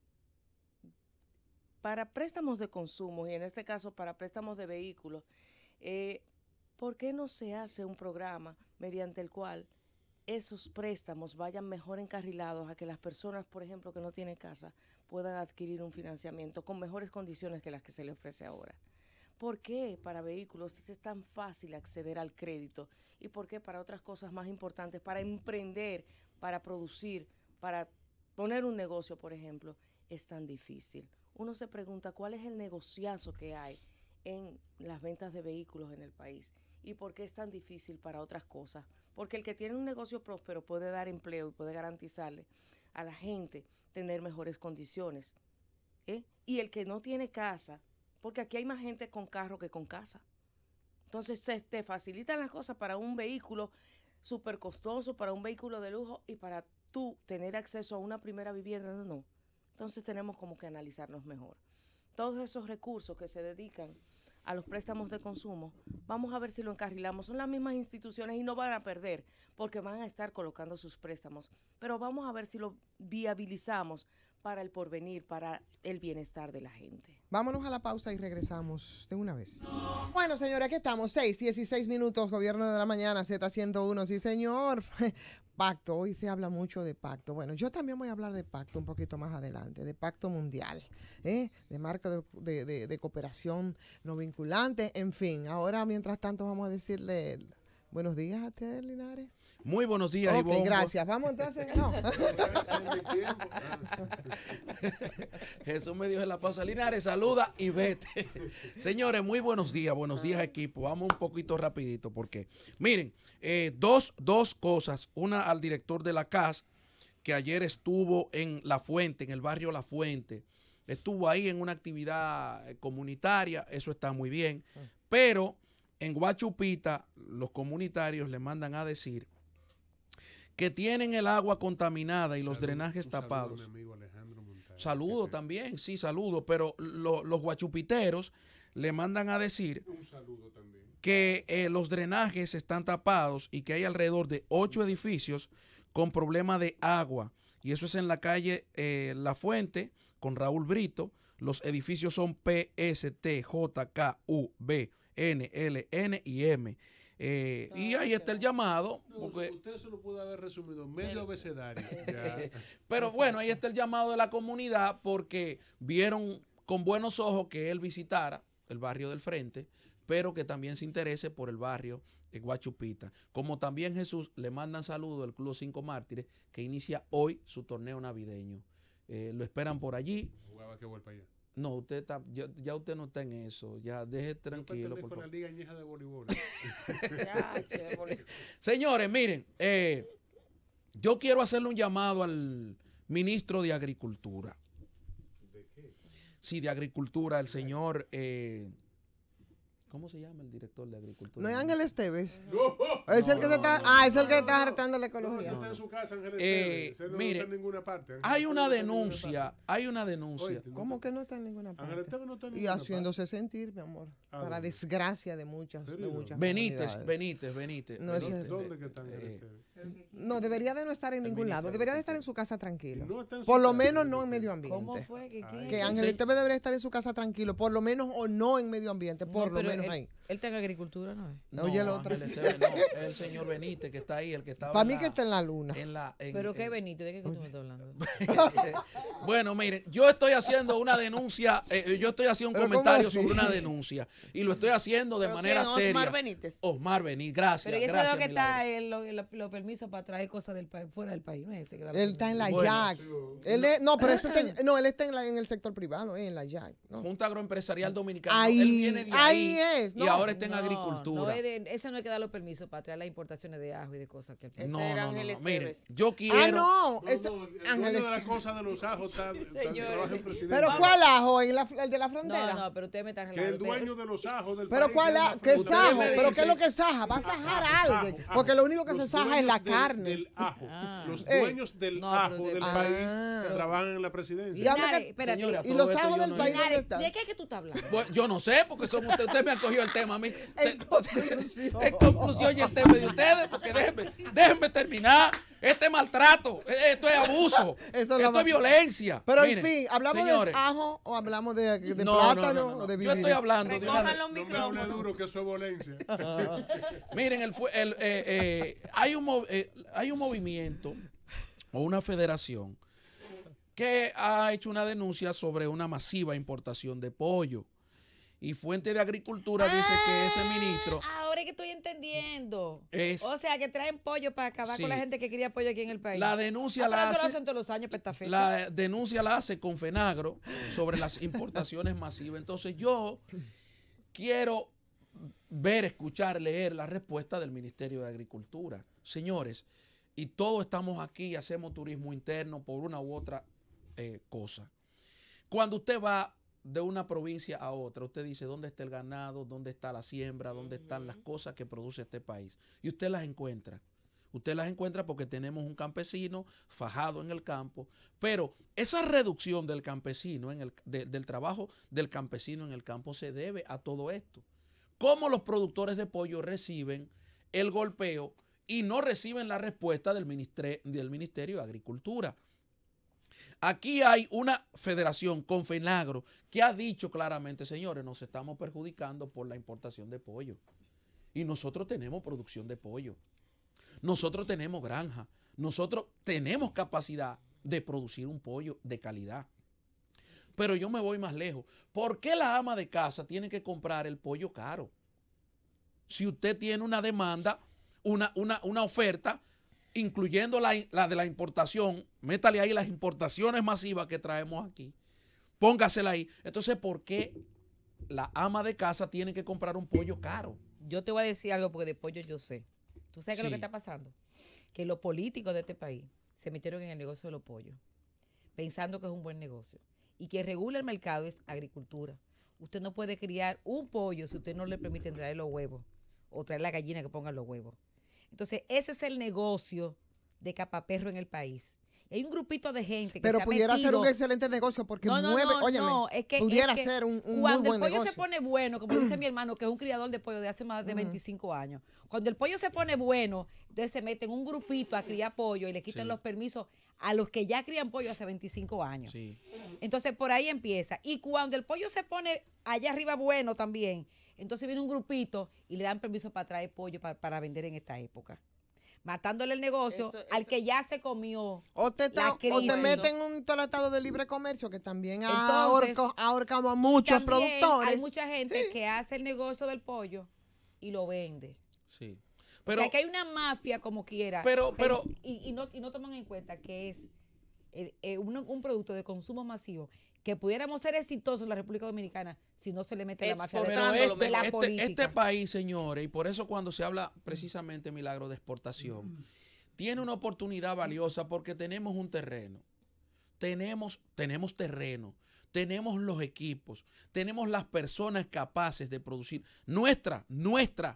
para préstamos de consumo, y en este caso para préstamos de vehículos, eh, ¿por qué no se hace un programa mediante el cual esos préstamos vayan mejor encarrilados a que las personas, por ejemplo, que no tienen casa, puedan adquirir un financiamiento con mejores condiciones que las que se le ofrece ahora? ¿Por qué para vehículos es tan fácil acceder al crédito? ¿Y por qué para otras cosas más importantes, para emprender, para producir, para poner un negocio, por ejemplo, es tan difícil? Uno se pregunta cuál es el negociazo que hay en las ventas de vehículos en el país y por qué es tan difícil para otras cosas. Porque el que tiene un negocio próspero puede dar empleo y puede garantizarle a la gente tener mejores condiciones, ¿eh? Y el que no tiene casa, porque aquí hay más gente con carro que con casa. Entonces se te facilitan las cosas para un vehículo súper costoso, para un vehículo de lujo y para tú tener acceso a una primera vivienda, no. Entonces tenemos como que analizarnos mejor. Todos esos recursos que se dedican a los préstamos de consumo, vamos a ver si lo encarrilamos. Son las mismas instituciones y no van a perder porque van a estar colocando sus préstamos. Pero vamos a ver si lo viabilizamos para el porvenir, para el bienestar de la gente. Vámonos a la pausa y regresamos de una vez. Bueno, señora, aquí estamos, seis, dieciséis minutos, Gobierno de la Mañana, Z ciento uno, sí señor. Pacto, hoy se habla mucho de pacto. Bueno, yo también voy a hablar de pacto un poquito más adelante, de pacto mundial, ¿eh? de marco de, de, de, de cooperación no vinculante, en fin. Ahora, mientras tanto, vamos a decirle Buenos días a ti, Linares. Muy buenos días, Ok, Ivonne. gracias. Vamos entonces. No. Jesús me dijo en la pausa, Linares, saluda y vete. Señores, muy buenos días, buenos días, equipo. Vamos un poquito rapidito porque, miren, eh, dos, dos cosas. Una al director de la C A S, que ayer estuvo en La Fuente, en el barrio La Fuente. Estuvo ahí en una actividad comunitaria, eso está muy bien. Pero en Guachupita, los comunitarios le mandan a decir que tienen el agua contaminada y los Salud, drenajes un tapados. Saludo, a mi amigo Alejandro Montaño. Saludo también, sí, saludo, pero lo, los guachupiteros le mandan a decir Un saludo también. que eh, los drenajes están tapados y que hay alrededor de ocho edificios con problema de agua. Y eso es en la calle eh, La Fuente con Raúl Brito. Los edificios son P, S, T, J, K, U, B, N, L, N y M. Eh, y ahí está el llamado. No, Porque, usted se lo pudo haber resumido medio abecedario. Ya. pero bueno, ahí está el llamado de la comunidad porque vieron con buenos ojos que él visitara el barrio del Frente, pero que también se interese por el barrio de Guachupita. Como también Jesús, le mandan saludos al Club Los Cinco Mártires, que inicia hoy su torneo navideño. Eh, lo esperan por allí. Jugaba que vuelva allá. No, usted está, ya, ya usted no está en eso. Ya deje tranquilo, por con favor. la Liga Añeja de Voleibol. Señores, miren, eh, yo quiero hacerle un llamado al ministro de Agricultura. ¿De qué? Sí, de Agricultura, el señor... Eh, ¿Cómo se llama el director de Agricultura? No es Ángel Esteves. No. Es el que se está, no, ah, es el que no, está no. hartando la No, ecología. ese está en su casa, Ángel Eh, Esteves. Ese no mire, está en ninguna parte. Ángel Hay una Esteves no está en ninguna denuncia, parte. hay una denuncia. Oye, no ¿Cómo te- que no está en ninguna Ángel parte? Esteves no está en Y ninguna haciéndose sentir, mi amor. Ah, para ¿dónde? desgracia de muchas, de ¿Serio? muchas Benítez, comunidades. Benítez, Benítez. No, ese- Benítez. ¿Dónde que está Ángel Eh, Esteves? No, debería de no estar en ningún lado. ministro de Debería de estar en su casa tranquilo. No está en su Por lo casa, menos Ángel no en Esteves. medio ambiente. ¿Cómo fue? ¿Que quién? Que Ángel Esteves debería estar en su casa tranquilo, por lo menos o no en medio ambiente, por No, lo pero menos él, ahí. Él está en agricultura, ¿no es? No, Oye, el otro. Ángel Esteves no, es el señor Benítez que está ahí, el que estaba Para en mí la- que está en la luna. en la- en- ¿Pero qué en- Benítez? ¿De qué que tú me estás hablando? Bueno, miren, yo estoy haciendo una denuncia, eh, yo estoy haciendo un ¿Pero cómo comentario así? sobre una denuncia y lo estoy haciendo de ¿Pero manera quién? seria. Osmar Benítez. Osmar Benítez, gracias. Pero ¿y ese es gracias, lo que está Milagro. en lo- en lo- los permisos para traer cosas del país, fuera del país, ¿no es ese que da los Él está en la Bueno, J A C. Él es- no, pero este está, no, él está en, la- en el sector privado, eh, en la J A C. ¿no? Junta Agroempresarial Dominicana. Ahí- él viene de ahí ahí es, y no. ahora está en No, agricultura. No es de, ese no hay que dar los permisos para traer las importaciones de ajo y de cosas que al país. No, Ese era no, no, Ángel no. Miren, Esteves. yo quiero. Ah, no, No, es no, el Ángel dueño de la Esteves. cosa de los ajos está, está Señor. trabaja el presidente. Pero ¿cuál ajo? ¿En la- ¿El de la frontera? No, no, pero ustedes me están Que el relajando. dueño de los ajos del Pero país ¿cuál es la ajo? ¿Qué fruta. sajo? me ¿Pero qué es dice- lo que saja? Va a sajar a Ajo, alguien. ajo, Porque lo único que los se saja es la dueños del- carne. Del ajo. Ah. Los Eh. dueños del No, pero ajo de- del Ah. país trabajan en la presidencia. Y habla Linares, que- espérate. Señora, ¿Y todo los esto ajos yo del no- país dónde Linares, están? ¿de qué es que tú estás hablando? Bueno, yo no sé, porque son ustedes, ustedes me han cogido el tema a mí. En conclusión. En conclusión, y el tema de ustedes, porque déjenme, déjenme terminar. Este maltrato, eh, esto es abuso, Eso esto lo- es violencia. Pero Miren, en fin, ¿hablamos señores, de ajo o hablamos de, de no, no, plátano no, no, no. o de Yo vivir? estoy hablando de una, Recojan los No me hable micrófonos. duro que eso es violencia. miren, el, fue- el, eh, eh, hay, un, mov- eh, hay un movimiento o una federación que ha hecho una denuncia sobre una masiva importación de pollo. Y Fuente de Agricultura dice que ese ministro Ahora es que estoy entendiendo. es... O sea, que traen pollo para acabar Sí. con la gente que quería pollo aquí en el país. La denuncia Ah, pero la eso lo hace, hacen todos los años para esta fecha. la denuncia la hace con Fenagro sobre las importaciones masivas. Entonces yo quiero ver, escuchar, leer la respuesta del Ministerio de Agricultura. Señores, y todos estamos aquí, hacemos turismo interno por una u otra eh, cosa. Cuando usted va de una provincia a otra, usted dice dónde está el ganado, dónde está la siembra, dónde están las cosas que produce este país. Y usted las encuentra. Usted las encuentra porque tenemos un campesino fajado en el campo, pero esa reducción del campesino, en el, de- del trabajo del campesino en el campo se debe a todo esto. ¿Cómo los productores de pollo reciben el golpeo y no reciben la respuesta del, ministre- del Ministerio de Agricultura? Aquí hay una federación, Confenagro, que ha dicho claramente, señores, nos estamos perjudicando por la importación de pollo. Y nosotros tenemos producción de pollo. Nosotros tenemos granja. Nosotros tenemos capacidad de producir un pollo de calidad. Pero yo me voy más lejos. ¿Por qué la ama de casa tiene que comprar el pollo caro? Si usted tiene una demanda una, una, una oferta, incluyendo la, la de la importación, métale ahí las importaciones masivas que traemos aquí, póngasela ahí. Entonces, ¿por qué la ama de casa tiene que comprar un pollo caro? Yo te voy a decir algo porque de pollo yo sé. ¿Tú sabes qué Sí. es lo que está pasando? Que los políticos de este país se metieron en el negocio de los pollos, pensando que es un buen negocio. Y que regula el mercado es agricultura. Usted no puede criar un pollo si usted no le permite traer los huevos o traer la gallina que ponga los huevos. Entonces, ese es el negocio de capaperro en el país. Hay un grupito de gente que Pero se ha pudiera metido, ser un excelente negocio porque no, no, mueve, no, óyeme, no, es que, pudiera es que ser un, un muy cuando buen el pollo negocio. se pone bueno, como dice mi hermano, que es un criador de pollo de hace más de Ujú. veinticinco años, cuando el pollo se pone bueno, entonces se meten un grupito a criar pollo y le quitan Sí. los permisos a los que ya crían pollo hace veinticinco años. Sí. Entonces por ahí empieza. Y cuando el pollo se pone allá arriba bueno también, entonces viene un grupito y le dan permiso para traer pollo pa- para vender en esta época. Matándole el negocio Eso- al eso- que ya se comió O te, la ta- o crisis. te meten en un tratado de libre comercio que también ha Entonces, ahorca- ha ahorcado a muchos También productores. hay mucha gente que hace el negocio del pollo y lo vende. Sí. Pero, Pero, o sea, que hay una mafia como quiera. Pero- pero- y, y no, y no toman en cuenta que es eh, eh, un, un producto de consumo masivo que pudiéramos ser exitosos en la República Dominicana si no se le mete la mafia de, pero de este, la este- política. este país, señores, y por eso cuando se habla precisamente, Milagro, de exportación, tiene una oportunidad valiosa porque tenemos un terreno. Tenemos, tenemos terreno, tenemos los equipos, tenemos las personas capaces de producir. Nuestra, nuestra.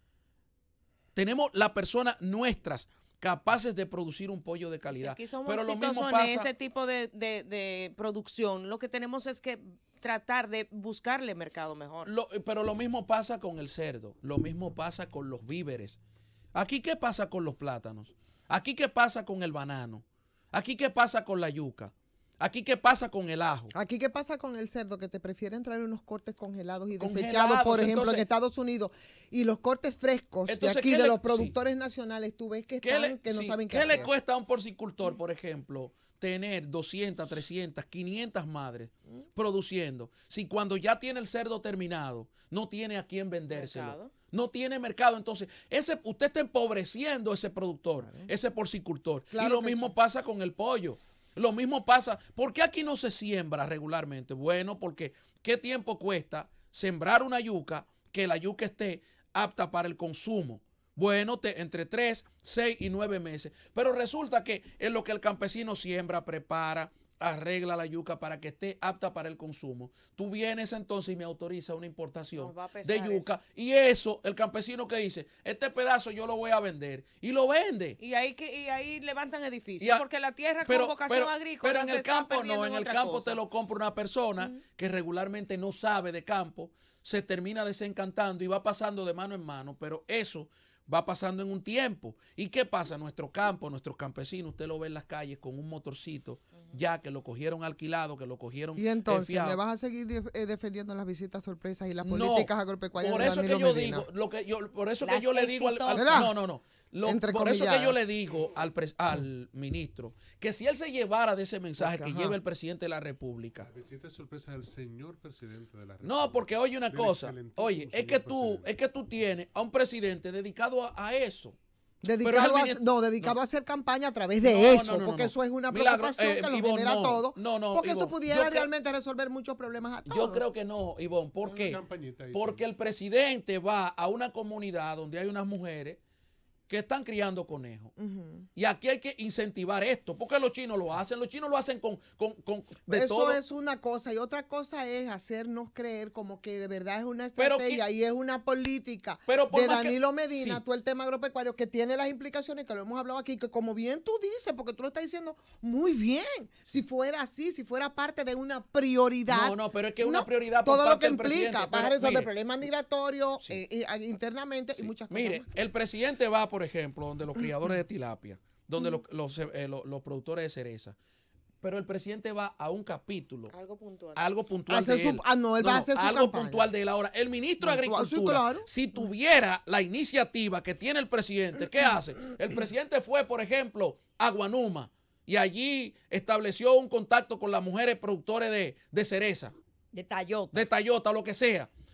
Tenemos las personas nuestras capaces de producir un pollo de Si calidad. aquí somos Pero lo exitosos mismo en pasa, ese tipo de, de- de producción. Lo que tenemos es que tratar de buscarle mercado mejor. Lo- pero lo mismo pasa con el cerdo, lo mismo pasa con los víveres. Aquí, ¿qué pasa con los plátanos? Aquí, ¿qué pasa con el banano? Aquí, ¿qué pasa con la yuca? Aquí, ¿qué pasa con el ajo? Aquí, ¿qué pasa con el cerdo? Que te prefieren traer unos cortes congelados y Congelados, desechados, por ejemplo, entonces- en Estados Unidos. Y los cortes frescos de Entonces, aquí, ¿qué de le- los productores nacionales, tú ves que ¿Qué, están, le, que no sí, saben qué, ¿qué le hacer. cuesta a un porcicultor, por ejemplo, tener doscientas, trescientas, quinientas madres produciendo si cuando ya tiene el cerdo terminado no tiene a quién vendérselo? Mercado. No tiene mercado. Entonces, ese, usted está empobreciendo a ese productor, ese porcicultor. Claro y lo que mismo sí. pasa con el pollo. Lo mismo pasa. ¿Por qué aquí no se siembra regularmente? Bueno, porque ¿qué tiempo cuesta sembrar una yuca que la yuca esté apta para el consumo? Bueno, te- entre tres, seis y nueve meses. Pero resulta que en lo que el campesino siembra, prepara, arregla la yuca para que esté apta para el consumo, tú vienes entonces y me autoriza una importación Nos va a pesar de yuca y eso, el campesino que dice, este pedazo yo lo voy a vender y lo vende. Y ahí que y ahí levantan edificios. Y a- porque la tierra pero, con vocación pero- agrícola pero en se el está campo perdiendo no, en el otra campo cosa. te lo compra una persona que regularmente no sabe de campo, se termina desencantando y va pasando de mano en mano, pero eso va pasando en un tiempo. ¿Y qué pasa? Nuestro campo, nuestros campesinos, usted lo ve en las calles con un motorcito, ya que lo cogieron alquilado, que lo cogieron Y entonces, fiado. ¿le vas a seguir def- eh, defendiendo las visitas sorpresas y las No, políticas agropecuarias por de eso es que Danilo yo Medina? digo, lo que yo, por eso Las que yo le digo al, al- exitosas. no, no, no. Lo- Entre por eso que yo comilladas. le digo al, pres- al ministro que si él se llevara de ese mensaje Porque, que ajá. lleva el presidente de la República. Visita sorpresa del señor presidente de la República. No, porque oye una Del cosa, excelentísimo oye, es señor que tú, es que tú tienes a un presidente dedicado a, a eso. Pero Dedicado, es el a, ministro- no, dedicado a hacer campaña a través de No, eso, no, no, porque no. eso es una Milagro, preocupación eh, que lo Ivonne, genera no, todo. no, no, porque eso Ivonne, pudiera yo creo- realmente resolver muchos problemas a todos. Yo creo que no, Ivonne. ¿Por qué? campañita ahí, Porque el presidente va a una comunidad donde hay unas mujeres que están criando conejos. Ujú. Y aquí hay que incentivar esto, porque los chinos lo hacen, los chinos lo hacen con, con, con de Eso todo. es una cosa y otra cosa es hacernos creer como que de verdad es una Pero estrategia y es una política Pero por de más que- Danilo Medina, sí. tú el tema agropecuario que tiene las implicaciones que lo hemos hablado aquí, que como bien tú dices, porque tú lo estás diciendo muy bien, si fuera así, si fuera parte de una prioridad. No, no, pero es que una no, prioridad por todo lo parte que del implica presidente, para pero resolver mire, problemas migratorios eh, eh, internamente y muchas cosas Mire, más. el presidente va, por ejemplo, donde los criadores de tilapia, donde los, los, eh, los- los productores de cereza, pero el presidente va a un capítulo, Algo puntual. algo puntual Hacer de su- él. ah, no, él va a hacer su algo campaña. puntual de él. Ahora, el ministro de Puntual, sí, Agricultura, claro. si tuviera la iniciativa que tiene el presidente, ¿qué hace? El presidente fue, por ejemplo, a Guanuma y allí estableció un contacto con las mujeres productores de, de cereza, de Tayota, de Tayota, lo que sea.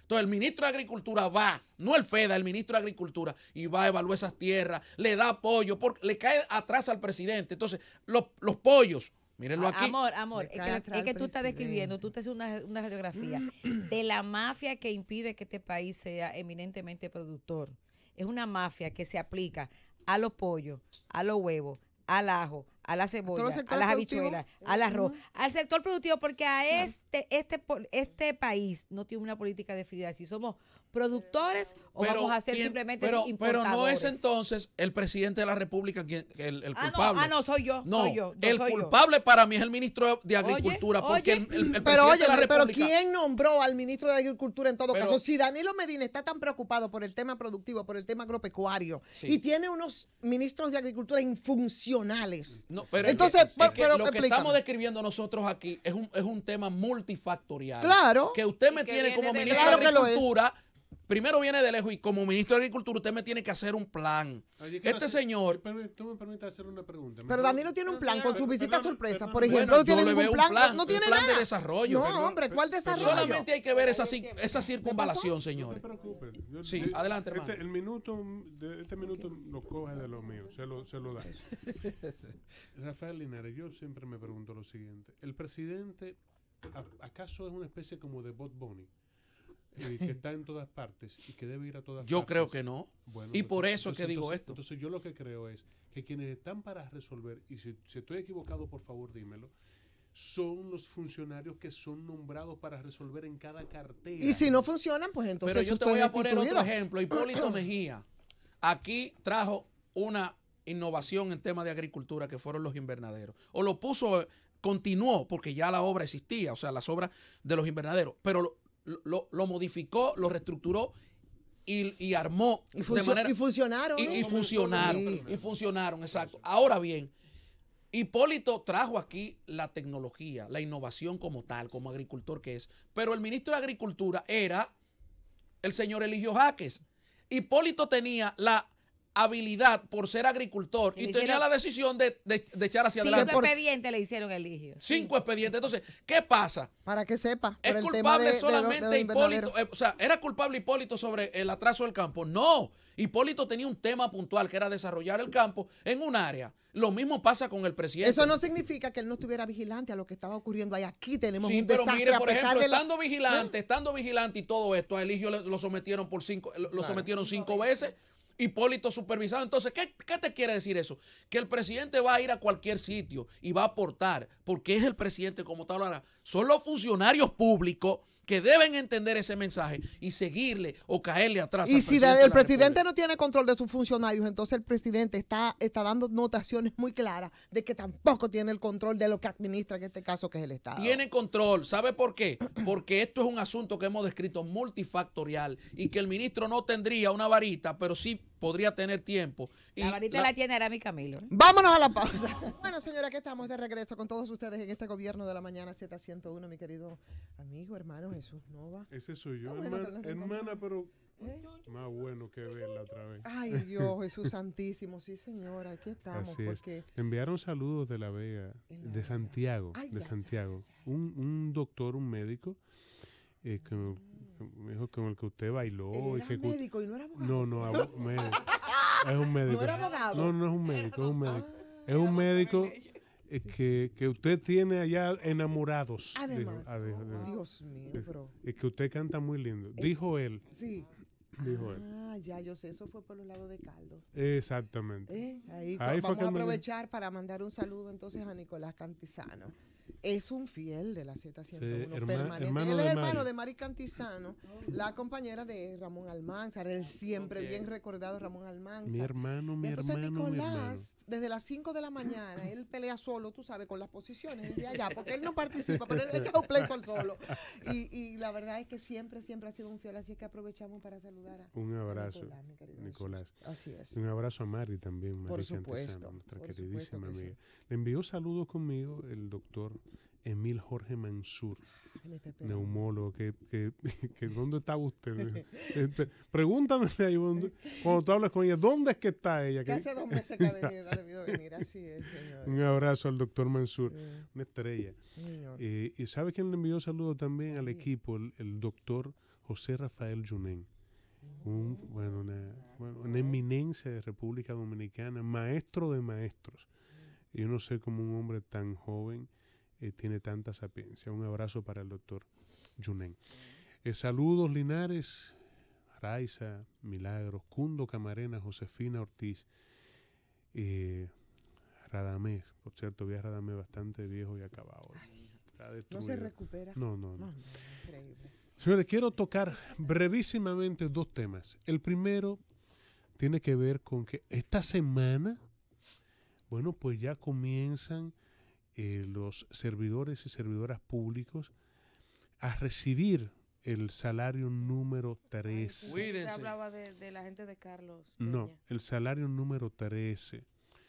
Entonces el ministro de Agricultura va, no el FEDA, el ministro de Agricultura, y va a evaluar esas tierras, le da apoyo, porque le cae atrás al presidente. Entonces, los, los pollos, mírenlo aquí. Amor, amor, es que, es que tú estás describiendo, tú estás haciendo una, una radiografía de la mafia que impide que este país sea eminentemente productor. Es una mafia que se aplica a los pollos, a los huevos, al ajo, a la cebolla, a las habichuelas, al arroz, uh-huh. al sector productivo, porque a este, este, este país no tiene una política definida. Si somos productores o pero, vamos a ser ¿quién, simplemente pero, importadores. Pero no es entonces el presidente de la República quien, el, el ah, culpable. No, ah, no, soy yo. No, soy yo, no el soy culpable yo. para mí es el ministro de Agricultura. Oye, porque oye, el, el, el pero oye, de la pero República, ¿quién nombró al ministro de Agricultura en todo pero, caso? Si Danilo Medina está tan preocupado por el tema productivo, por el tema agropecuario, sí. y tiene unos ministros de Agricultura infuncionales. No, pero entonces, es que, es que pero, lo que explícame. estamos describiendo nosotros aquí es un, es un tema multifactorial. Claro. Que usted me que tiene como de ministro claro de Agricultura. Primero viene de lejos y como ministro de Agricultura usted me tiene que hacer un plan. Oye, este hacer, señor... Tú me permites hacer una pregunta. Pero Danilo tiene un plan con su visita perdón, sorpresa, perdón, por ejemplo. Bueno, no tiene yo le ningún veo plan, un plan, no, no tiene un plan nada. de desarrollo. No, Perdón, hombre, ¿cuál desarrollo? Solamente hay que ver esa, esa circunvalación, señores. No te preocupes. Yo, sí, yo, adelante, hermano. Este, el minuto, de, este minuto lo coge de lo mío, se lo, se lo da. Rafael Linares, yo siempre me pregunto lo siguiente. ¿El presidente acaso es una especie como de Bot Bunny? Eh, que está en todas partes y que debe ir a todas yo partes. creo que no. Bueno, y por eso es que digo entonces, esto. Entonces yo lo que creo es que quienes están para resolver, y si, si estoy equivocado, por favor dímelo, son los funcionarios que son nombrados para resolver en cada cartera. Y si no funcionan, pues entonces Pero yo usted te voy a es poner destituido. otro ejemplo. Hipólito Mejía aquí trajo una innovación en tema de agricultura que fueron los invernaderos. O lo puso, continuó, porque ya la obra existía, o sea, las obras de los invernaderos, pero lo, Lo, lo modificó, lo reestructuró y, y armó y, de manera, y funcionaron y, ¿eh? y funcionaron sí. y funcionaron, exacto. Ahora bien, Hipólito trajo aquí la tecnología, la innovación como tal, como agricultor que es, pero el ministro de Agricultura era el señor Eligio Jaques. Hipólito tenía la habilidad por ser agricultor y, y tenía la decisión de, de, de echar hacia cinco adelante. Cinco expedientes le hicieron Eligio. Cinco sí. expedientes. Entonces, ¿qué pasa? Para que sepa. ¿Es el culpable tema de, solamente de lo, de Hipólito? Eh, o sea, ¿era culpable Hipólito sobre el atraso del campo? No. Hipólito tenía un tema puntual que era desarrollar el campo en un área. Lo mismo pasa con el presidente. Eso no significa que él no estuviera vigilante a lo que estaba ocurriendo ahí. Aquí tenemos sí, un pero desastre mire, a por pesar ejemplo, de la... estando vigilante, ¿Eh? estando vigilante y todo esto, a Eligio lo sometieron por cinco, lo claro. sometieron cinco veces. Hipólito supervisado. Entonces, ¿qué, ¿qué te quiere decir eso? Que el presidente va a ir a cualquier sitio y va a aportar, porque es el presidente como tal. Ahora, son los funcionarios públicos que deben entender ese mensaje y seguirle o caerle atrás. Y si presidente el presidente no tiene control de sus funcionarios, entonces el presidente está, está dando notaciones muy claras de que tampoco tiene el control de lo que administra, en este caso que es el Estado. Tiene control. ¿Sabe por qué? Porque esto es un asunto que hemos descrito multifactorial y que el ministro no tendría una varita, pero sí podría tener tiempo. La y varita la, la tiene Arami Camilo. ¿eh? Vámonos a la pausa. Bueno, señora, aquí estamos de regreso con todos ustedes en este gobierno de la mañana Z ciento uno, mi querido amigo, hermano Jesús Nova. Ese soy yo, ah, bueno, hermana, hermana, pero ¿Eh? más bueno que verla otra vez. Ay, Dios, Jesús santísimo. Sí, señora, aquí estamos. Así porque... es. Enviaron saludos de La Vega, de Santiago, Ay, de ya, Santiago. Ya, ya, ya. Un, un doctor, un médico, eh, que me dijo con el que usted bailó. Era y que médico y no era abogado. No, no, abo médico. Es un médico. No era abogado. No, no es un médico, es un médico. Ah, es un médico eh, que, que usted tiene allá enamorados. Además, dijo, ah, dijo, dijo. Dios mío, bro. Es que usted canta muy lindo. Es, dijo él. Sí. Dijo él. Ah, ya, yo sé, eso fue por los lados de Caldos. Exactamente. ¿Eh? Ahí, Ahí vamos fue a aprovechar me... para mandar un saludo entonces a Nicolás Cantizano. Es un fiel de la Z ciento uno, sí, herma, permanente. Hermano Él es hermano Mari. de Mari Cantizano, la compañera de Ramón Almanzar, el siempre okay. bien recordado Ramón Almanzar. Mi hermano, mi entonces, hermano, Nicolás, mi hermano. Desde las cinco de la mañana, él pelea solo, tú sabes, con las posiciones de allá, porque él no participa, pero él es un pleito solo. Y, y la verdad es que siempre, siempre ha sido un fiel, así que aprovechamos para saludar a Un abrazo, a Nicolás, Nicolás. Así es. Un abrazo a Mari también, Mari por supuesto, Cantizano, nuestra por queridísima amiga. Sí. Le envió saludos conmigo el doctor Emil Jorge Mansur, neumólogo, que, que, que ¿dónde está usted? este, pregúntame ahí, ¿dónde, cuando tú hablas con ella, ¿dónde es que está ella? Que hace dos meses que ha venido, ha debido venir, así es, señor. Un abrazo al doctor Mansur, sí. una estrella. Eh, y ¿sabe quién le envió saludos también al equipo? El, el doctor José Rafael Yunen, un, bueno, una, bueno, una eminencia de República Dominicana, maestro de maestros. Yo no sé cómo un hombre tan joven eh, tiene tanta sapiencia. Un abrazo para el doctor Yunen. Eh, saludos Linares, Raiza, Milagros, Cundo Camarena, Josefina Ortiz, eh, Radamés. Por cierto, vi a Radamés bastante viejo y acabado. ¿No se recupera? No, no, no. no, no increíble. Señores, quiero tocar brevísimamente dos temas. El primero tiene que ver con que esta semana, bueno, pues ya comienzan eh, los servidores y servidoras públicos a recibir el salario número trece. Cuídense. Se hablaba de, de la gente de Carlos Peña. No, el salario número trece.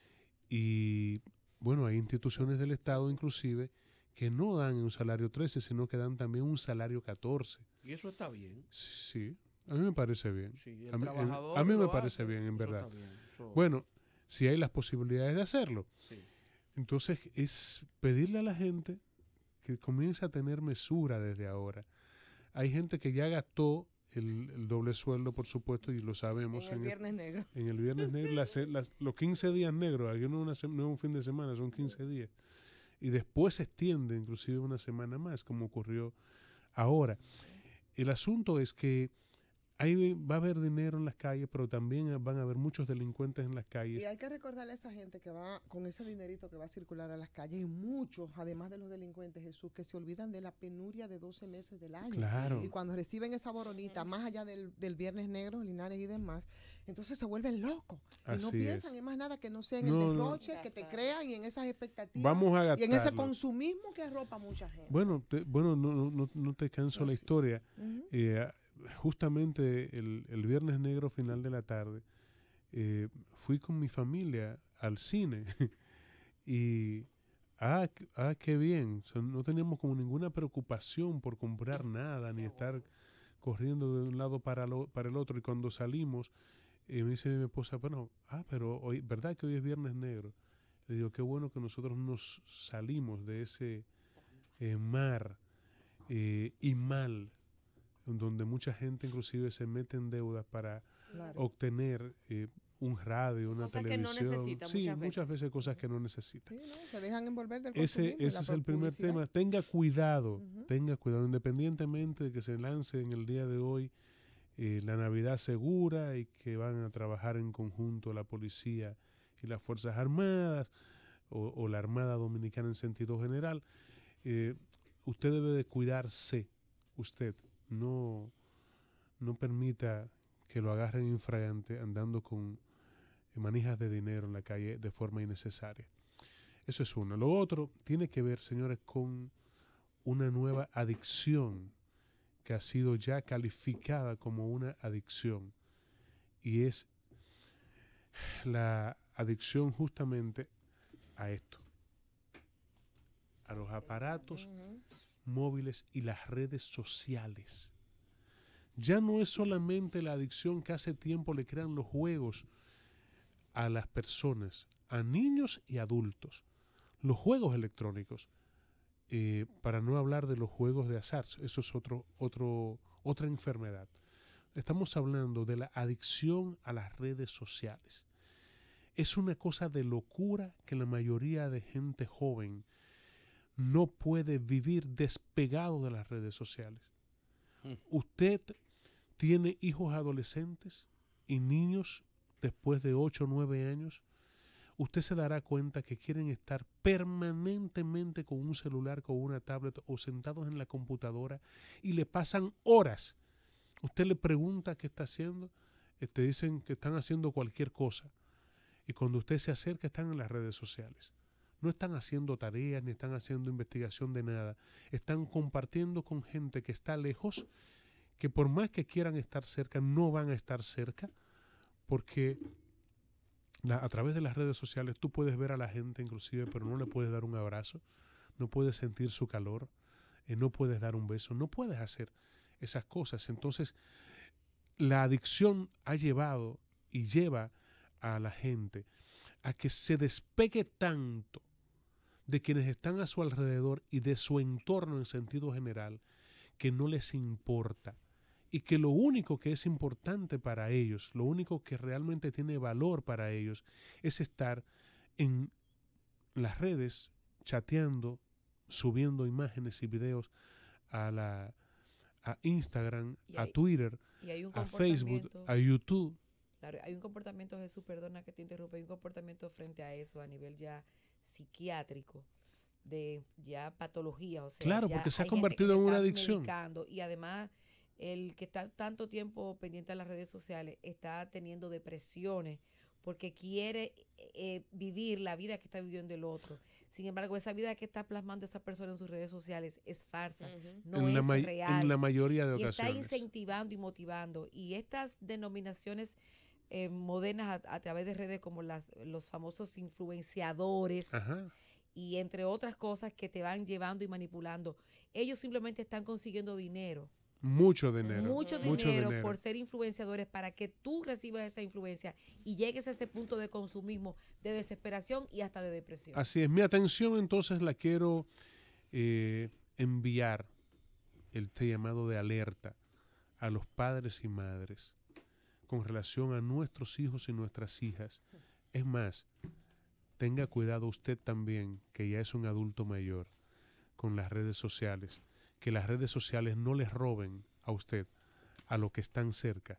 Y bueno, hay instituciones del Estado inclusive que no dan un salario trece, sino que dan también un salario catorce. Y eso está bien. Sí, a mí me parece bien. Sí, el a mí, trabajador a mí me lo parece hace, bien, en eso verdad. está bien, eso- Bueno, si hay las posibilidades de hacerlo. Sí. Entonces es pedirle a la gente que comience a tener mesura desde ahora. Hay gente que ya gastó el, el doble sueldo, por supuesto, y lo sabemos. En el Viernes Negro. En el Viernes Negro, las, las- los quince días negros, aquí no es, una se- no es un fin de semana, son quince días. Y después se extiende inclusive una semana más, como ocurrió ahora. El asunto es que ahí va a haber dinero en las calles, pero también van a haber muchos delincuentes en las calles. Y hay que recordarle a esa gente que va con ese dinerito que va a circular a las calles, y muchos, además de los delincuentes, Jesús, que se olvidan de la penuria de doce meses del año. Claro. Y cuando reciben esa boronita, más allá del, del Viernes Negro, Linares y demás, entonces se vuelven locos. Y no Así piensan es. en más nada que no sea en No, el no. derroche, que te crean y en esas expectativas. Vamos a y en ese gastarlo. consumismo que arropa a mucha gente. Bueno, te- bueno no, no, no te canso la historia. Ujú. Eh, justamente el, el Viernes Negro, final de la tarde, eh, fui con mi familia al cine y ah, qué- ah, qué bien. O sea, no teníamos como ninguna preocupación por comprar nada ni estar corriendo de un lado para, lo- para el otro. Y cuando salimos, eh, me dice mi esposa, bueno, ah, pero hoy, ¿verdad que hoy es Viernes Negro? Le digo, qué bueno que nosotros nos salimos de ese eh, mar eh, y mal, donde mucha gente inclusive se mete en deudas para Claro. obtener eh, un radio, una Cosas que no televisión. necesita sí, muchas muchas veces cosas que no necesita. Sí, ¿no? Se dejan envolver del Ese, consumismo y ese la es el primer publicidad. tema. Tenga cuidado, tenga cuidado, independientemente de que se lance en el día de hoy eh, la Navidad segura y que van a trabajar en conjunto la policía y las Fuerzas Armadas o, o la Armada Dominicana en sentido general. Eh, usted debe de cuidarse, usted. No, no permita que lo agarren infragante andando con manijas de dinero en la calle de forma innecesaria. Eso es uno. Lo otro tiene que ver, señores, con una nueva adicción que ha sido ya calificada como una adicción, y es la adicción justamente a esto, a los aparatos móviles y las redes sociales. Ya no es solamente la adicción que hace tiempo le crean los juegos a las personas, a niños y adultos. Los juegos electrónicos, eh, para no hablar de los juegos de azar, eso es otro, otro, otra enfermedad. Estamos hablando de la adicción a las redes sociales. Es una cosa de locura que la mayoría de gente joven no puede vivir despegado de las redes sociales. Mm. Usted tiene hijos adolescentes y niños después de ocho o nueve años, usted se dará cuenta que quieren estar permanentemente con un celular, con una tablet o sentados en la computadora y le pasan horas. Usted le pregunta qué está haciendo, te dicen que están haciendo cualquier cosa. Y cuando usted se acerca, están en las redes sociales. No están haciendo tareas ni están haciendo investigación de nada. Están compartiendo con gente que está lejos, que por más que quieran estar cerca, no van a estar cerca, porque la, a través de las redes sociales tú puedes ver a la gente inclusive, pero no le puedes dar un abrazo, no puedes sentir su calor, eh, no puedes dar un beso, no puedes hacer esas cosas. Entonces, la adicción ha llevado y lleva a la gente a que se despegue tanto de quienes están a su alrededor y de su entorno en sentido general, que no les importa y que lo único que es importante para ellos, lo único que realmente tiene valor para ellos es estar en las redes chateando, subiendo imágenes y videos a la a Instagram, hay, a Twitter, a Facebook, a YouTube. Claro, hay un comportamiento, Jesús, perdona que te interrumpa, hay un comportamiento frente a eso a nivel ya psiquiátrico, de ya patología, o sea, claro, ya porque se ha hay convertido en una adicción. Medicando, y además el que está tanto tiempo pendiente de las redes sociales está teniendo depresiones porque quiere eh, vivir la vida que está viviendo el otro. Sin embargo, esa vida que está plasmando esa persona en sus redes sociales es farsa, uh-huh. no en es la real. En la mayoría de y ocasiones. Está incentivando y motivando. Y estas denominaciones eh, modernas a, a través de redes como las los famosos influenciadores, ajá. y entre otras cosas que te van llevando y manipulando, ellos simplemente están consiguiendo dinero. Mucho dinero. Mucho dinero, Mucho dinero por ser influenciadores para que tú recibas esa influencia y llegues a ese punto de consumismo, de desesperación y hasta de depresión. Así es. Mi atención entonces la quiero eh, enviar, el llamado de alerta a los padres y madres con relación a nuestros hijos y nuestras hijas. Es más, tenga cuidado usted también, que ya es un adulto mayor, con las redes sociales. Que las redes sociales no les roben a usted, a los que están cerca,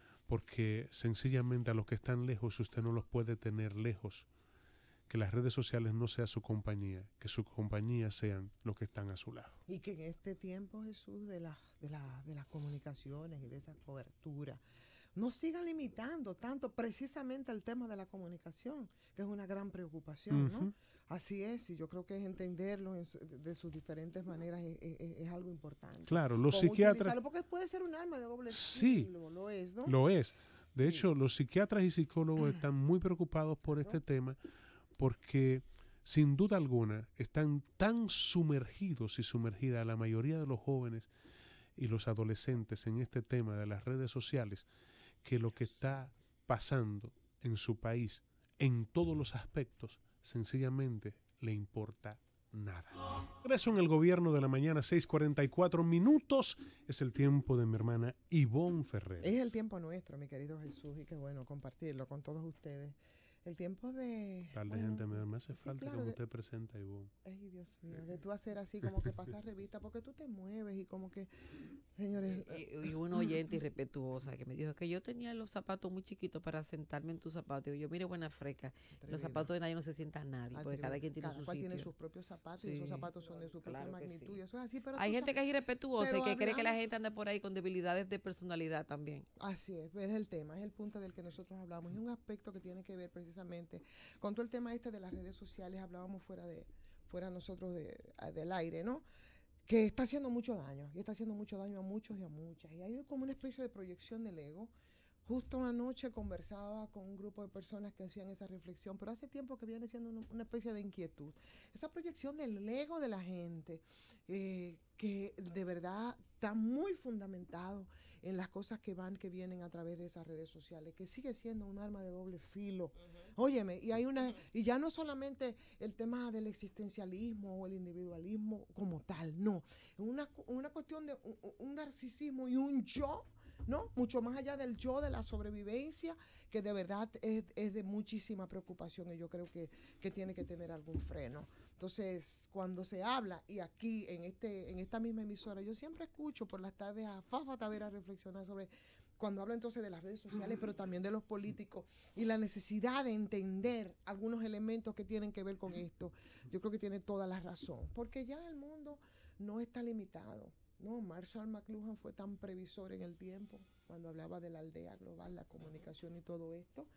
porque sencillamente a los que están lejos usted no los puede tener lejos. Que las redes sociales no sean su compañía, que su compañía sean los que están a su lado. Y que en este tiempo, Jesús, de, la, de, la, de las comunicaciones y de esa cobertura, no sigan limitando tanto precisamente el tema de la comunicación, que es una gran preocupación, uh-huh. ¿no? Así es, y yo creo que es entenderlo en su, de, de sus diferentes maneras es, es, es algo importante. Claro, los psiquiatras... Porque puede ser un arma de doble sí, filo, lo es, ¿no? Lo es. De sí. hecho, los psiquiatras y psicólogos están muy preocupados por este ¿no? tema porque, sin duda alguna, están tan sumergidos y sumergidas la mayoría de los jóvenes y los adolescentes en este tema de las redes sociales que lo que está pasando en su país, en todos los aspectos, sencillamente le importa nada. Regreso en el gobierno de la mañana, seis cuarenta y cuatro minutos. Es el tiempo de mi hermana Ivonne Ferrer. Es el tiempo nuestro, mi querido Jesús, y qué bueno compartirlo con todos ustedes. El tiempo de... Dale, bueno, gente, me, me hace sí, falta claro, como de, usted presenta, Ivonne. Ay, Dios mío, de tú hacer así como que pasar revista, porque tú te mueves y como que, señores... Y, y una oyente irrespetuosa que me dijo que yo tenía los zapatos muy chiquitos para sentarme en tus zapatos. Y yo, mire, buena fresca, Atrevido. Los zapatos de nadie no se sienta a nadie, Atrevido. Porque cada quien tiene cada su cual sitio. tiene sus propios zapatos sí. y esos zapatos son de su propia claro magnitud. Sí. Y eso es así, pero hay gente que es irrespetuosa y que hablamos, cree que la gente anda por ahí con debilidades de personalidad también. Así es, es el tema, es el punto del que nosotros hablamos. Es un aspecto que tiene que ver precisamente... Con todo el tema este de las redes sociales, hablábamos fuera de fuera nosotros de, del aire, ¿no? Que está haciendo mucho daño, y está haciendo mucho daño a muchos y a muchas. Y hay como una especie de proyección del ego. Justo anoche conversaba con un grupo de personas que hacían esa reflexión, pero hace tiempo que viene siendo una especie de inquietud. Esa proyección del ego de la gente, eh, que de verdad está muy fundamentado en las cosas que van, que vienen a través de esas redes sociales, que sigue siendo un arma de doble filo. Uh-huh. Óyeme, y hay una, y ya no solamente el tema del existencialismo o el individualismo como tal, no. Una, una cuestión de un, un narcisismo y un yo, ¿no? Mucho más allá del yo, de la sobrevivencia, que de verdad es, es de muchísima preocupación y yo creo que, que tiene que tener algún freno. Entonces, cuando se habla, y aquí en este en esta misma emisora, yo siempre escucho por las tardes a Fafa Tavera reflexionar sobre, cuando habla entonces de las redes sociales, pero también de los políticos, y la necesidad de entender algunos elementos que tienen que ver con esto. Yo creo que tiene toda la razón, porque ya el mundo no está limitado. No, Marshall McLuhan fue tan previsor en el tiempo cuando hablaba de la aldea global, la comunicación y todo esto,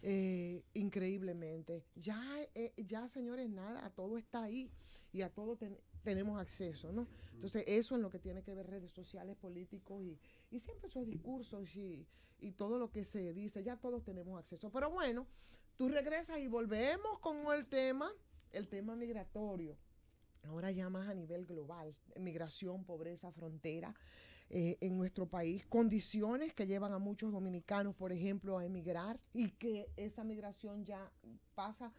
eh, increíblemente. Ya, eh, ya, señores, nada, a todo está ahí y a todo ten, tenemos acceso, ¿no? Entonces, eso es lo que tiene que ver redes sociales, políticos y, y siempre esos discursos y, y todo lo que se dice, ya todos tenemos acceso. Pero bueno, tú regresas y volvemos con el tema, el tema migratorio. Ahora ya más a nivel global, migración, pobreza, frontera eh, en nuestro país, condiciones que llevan a muchos dominicanos, por ejemplo, a emigrar y que esa migración ya pasa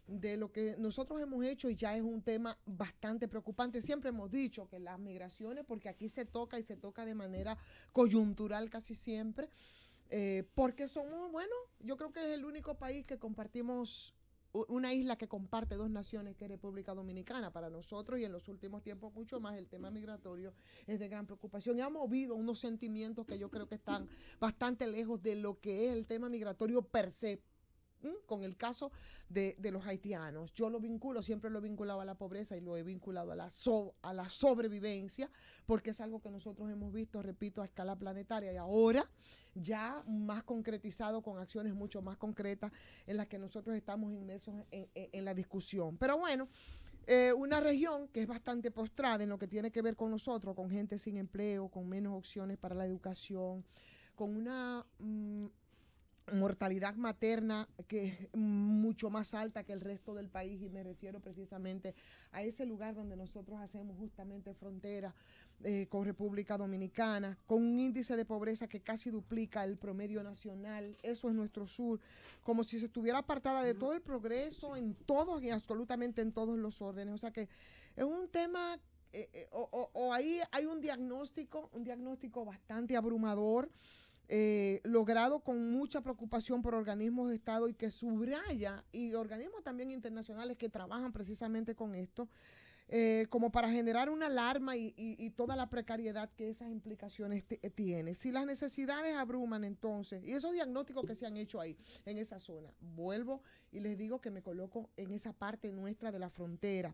de lo que nosotros hemos hecho y ya es un tema bastante preocupante. Siempre hemos dicho que las migraciones, porque aquí se toca y se toca de manera coyuntural casi siempre, eh, porque somos, bueno, yo creo que es el único país que compartimos, una isla que comparte dos naciones, que es República Dominicana. Para nosotros, y en los últimos tiempos mucho más, el tema migratorio es de gran preocupación y ha movido unos sentimientos que yo creo que están bastante lejos de lo que es el tema migratorio per se. Con el caso de, de los haitianos, yo lo vinculo, siempre lo he vinculado a la pobreza y lo he vinculado a la, so, a la sobrevivencia, porque es algo que nosotros hemos visto, repito, a escala planetaria y ahora ya más concretizado con acciones mucho más concretas en las que nosotros estamos inmersos en, en, en la discusión. Pero bueno, eh, una región que es bastante postrada en lo que tiene que ver con nosotros, con gente sin empleo, con menos opciones para la educación, con una mmm, mortalidad materna que es mucho más alta que el resto del país, y me refiero precisamente a ese lugar donde nosotros hacemos justamente frontera eh, con República Dominicana, con un índice de pobreza que casi duplica el promedio nacional. Eso es nuestro sur, como si se estuviera apartada de todo el progreso en todos y absolutamente en todos los órdenes. O sea que es un tema eh, eh, o, o, o ahí hay un diagnóstico, un diagnóstico bastante abrumador, Eh, logrado con mucha preocupación por organismos de Estado y que subraya, y organismos también internacionales que trabajan precisamente con esto, eh, como para generar una alarma y, y, y toda la precariedad que esas implicaciones tienen. Si las necesidades abruman entonces, y esos diagnósticos que se han hecho ahí, en esa zona, vuelvo y les digo que me coloco en esa parte nuestra de la frontera,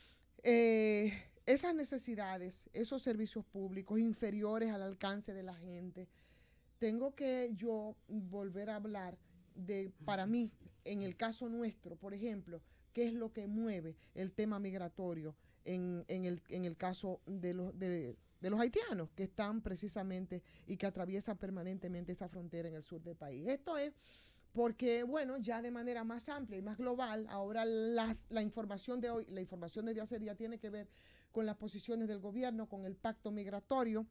eh, esas necesidades, esos servicios públicos inferiores al alcance de la gente, tengo que yo volver a hablar de, para mí, en el caso nuestro, por ejemplo, qué es lo que mueve el tema migratorio en, en, el, en el caso de los, de, de los haitianos que están precisamente y que atraviesan permanentemente esa frontera en el sur del país. Esto es porque, bueno, ya de manera más amplia y más global, ahora las, la información de hoy, la información de hace día tiene que ver con las posiciones del gobierno, con el pacto migratorio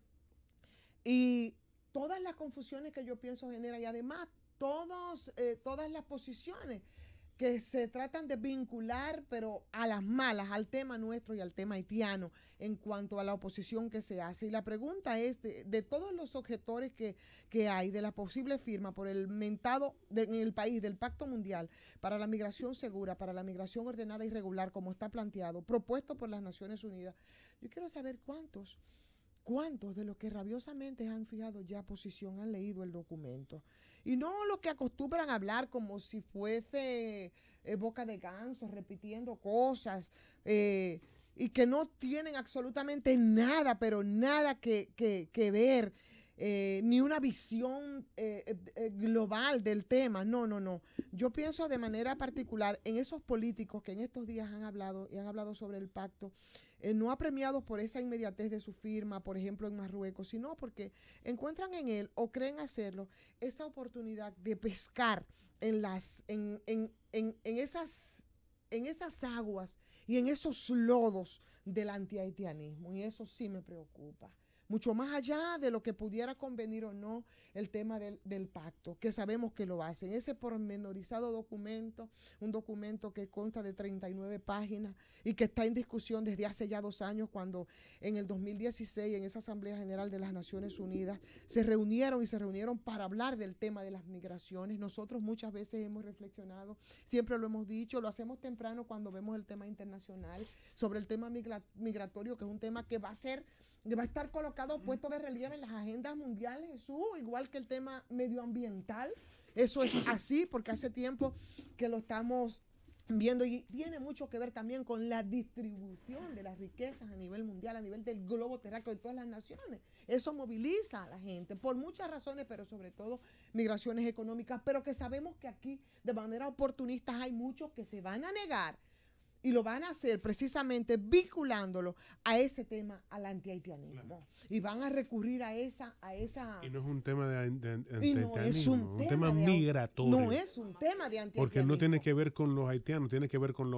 y todas las confusiones que yo pienso genera, y además todos, eh, todas las posiciones que se tratan de vincular, pero a las malas, al tema nuestro y al tema haitiano en cuanto a la oposición que se hace. Y la pregunta es, de, de todos los objetores que, que hay, de la posible firma por el mentado de, en el país del Pacto Mundial para la Migración Segura, para la Migración Ordenada y Regular, como está planteado, propuesto por las Naciones Unidas, yo quiero saber cuántos ¿Cuántos de los que rabiosamente han fijado ya posición han leído el documento? Y no los que acostumbran a hablar como si fuese eh, boca de ganso, repitiendo cosas, eh, y que no tienen absolutamente nada, pero nada que, que, que ver, eh, ni una visión eh, eh, global del tema. No, no, no. Yo pienso de manera particular en esos políticos que en estos días han hablado y han hablado sobre el pacto, Eh, no apremiados por esa inmediatez de su firma, por ejemplo en Marruecos, sino porque encuentran en él o creen hacerlo esa oportunidad de pescar en las en, en, en, en esas en esas aguas y en esos lodos del antihaitianismo, y eso sí me preocupa. Mucho más allá de lo que pudiera convenir o no el tema del, del pacto, que sabemos que lo hacen. Ese pormenorizado documento, un documento que consta de treinta y nueve páginas y que está en discusión desde hace ya dos años, cuando en el dos mil dieciséis, en esa Asamblea General de las Naciones Unidas, se reunieron y se reunieron para hablar del tema de las migraciones. Nosotros muchas veces hemos reflexionado, siempre lo hemos dicho, lo hacemos temprano cuando vemos el tema internacional, sobre el tema migra- migratorio, que es un tema que va a ser que va a estar colocado, puesto de relieve en las agendas mundiales, Jesús, igual que el tema medioambiental. Eso es así porque hace tiempo que lo estamos viendo, y tiene mucho que ver también con la distribución de las riquezas a nivel mundial, a nivel del globo terráqueo de todas las naciones. Eso moviliza a la gente por muchas razones, pero sobre todo migraciones económicas, pero que sabemos que aquí de manera oportunista hay muchos que se van a negar. Y lo van a hacer precisamente vinculándolo a ese tema, al antihaitianismo. Claro. Y van a recurrir a esa, a esa... Y no es un tema de, de, de antihaitianismo, no es un, un tema, tema de, migratorio. No es un tema de antihaitianismo. Porque no tiene que ver con los haitianos, tiene que ver con los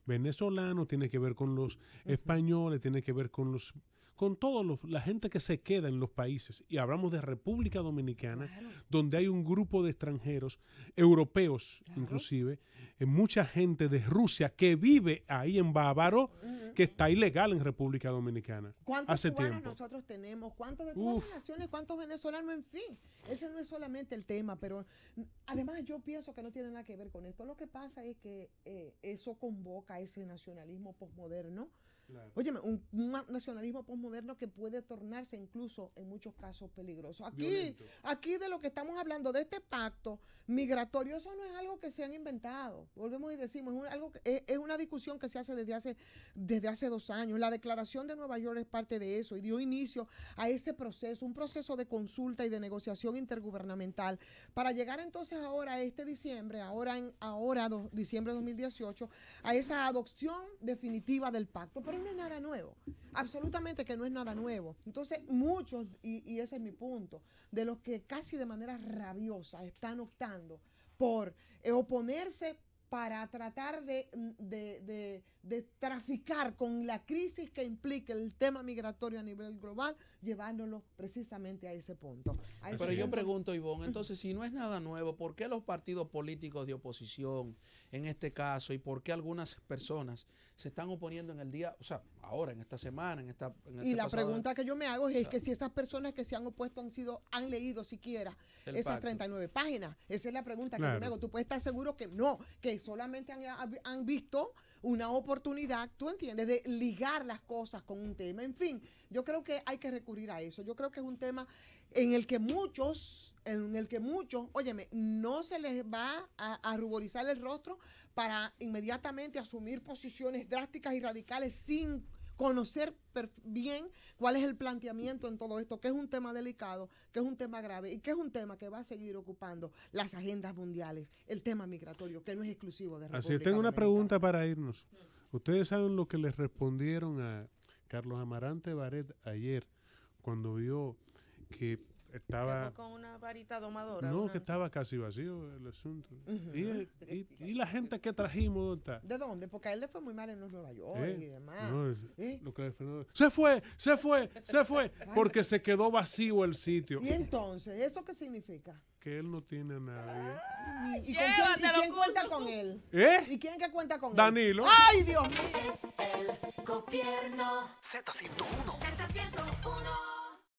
venezolanos, tiene que ver con los uh-huh. españoles, tiene que ver con los con toda la gente que se queda en los países. Y hablamos de República Dominicana, claro. donde hay un grupo de extranjeros, europeos claro. inclusive, eh, mucha gente de Rusia que vive ahí en Bávaro, uh-huh. que está ilegal en República Dominicana. ¿Cuántos hace cubanos tiempo. nosotros tenemos? ¿Cuántos de todas Uf. las naciones? ¿Cuántos venezolanos? En fin, ese no es solamente el tema, pero además yo pienso que no tiene nada que ver con esto. Lo que pasa es que eh, eso convoca ese nacionalismo posmoderno. Claro. Óyeme, un, un nacionalismo posmoderno que puede tornarse incluso en muchos casos peligroso. Aquí, aquí de lo que estamos hablando, de este pacto migratorio, eso no es algo que se han inventado. Volvemos y decimos, es, un, algo que, es, es una discusión que se hace desde hace, desde hace dos años. La Declaración de Nueva York es parte de eso y dio inicio a ese proceso, un proceso de consulta y de negociación intergubernamental para llegar entonces ahora a este diciembre, ahora en ahora do, diciembre de dos mil dieciocho, a esa adopción definitiva del pacto. Pero no es nada nuevo, absolutamente que no es nada nuevo. Entonces muchos, y, y ese es mi punto, de los que casi de manera rabiosa están optando por eh, oponerse para tratar de, de, de, de traficar con la crisis que implica el tema migratorio a nivel global, llevándolo precisamente a ese punto. A ese Pero yo punto. pregunto, Ivonne, entonces si no es nada nuevo, ¿por qué los partidos políticos de oposición en este caso y por qué algunas personas se están oponiendo en el día, o sea, ahora, en esta semana, en esta... En este y la pasado, pregunta que yo me hago es, o sea, que si esas personas que se han opuesto han sido, han leído siquiera esas pacto. treinta y nueve páginas. Esa es la pregunta Claro. que yo me hago. Tú puedes estar seguro que no, que solamente han, han visto una oportunidad, tú entiendes, de ligar las cosas con un tema. En fin, yo creo que hay que recurrir a eso. Yo creo que es un tema en el que muchos, en el que muchos, óyeme, no se les va a, a ruborizar el rostro para inmediatamente asumir posiciones drásticas y radicales sin conocer bien cuál es el planteamiento en todo esto, que es un tema delicado, que es un tema grave y que es un tema que va a seguir ocupando las agendas mundiales, el tema migratorio, que no es exclusivo de República Así es, tengo una Dominicana. pregunta para irnos. Ustedes saben lo que les respondieron a Carlos Amarante Baret ayer cuando vio que estaba... con una varita domadora. No, una... que estaba casi vacío el asunto. Uh-huh. y, y, y la gente que trajimos, ¿dónde está? ¿De dónde? Porque a él le fue muy mal en los Nueva York ¿Eh? y demás. No, ¿Eh? lo que le fue, se fue, se fue, se fue, porque se quedó vacío el sitio. ¿Y entonces eso qué significa? Que él no tiene a nadie. ¿Y, y con quién, y quién cuenta con él? ¿Eh? ¿Y quién que cuenta con Danilo. él? ¡Ay, Dios mío! Es el gobierno. Z ciento uno. Z ciento uno.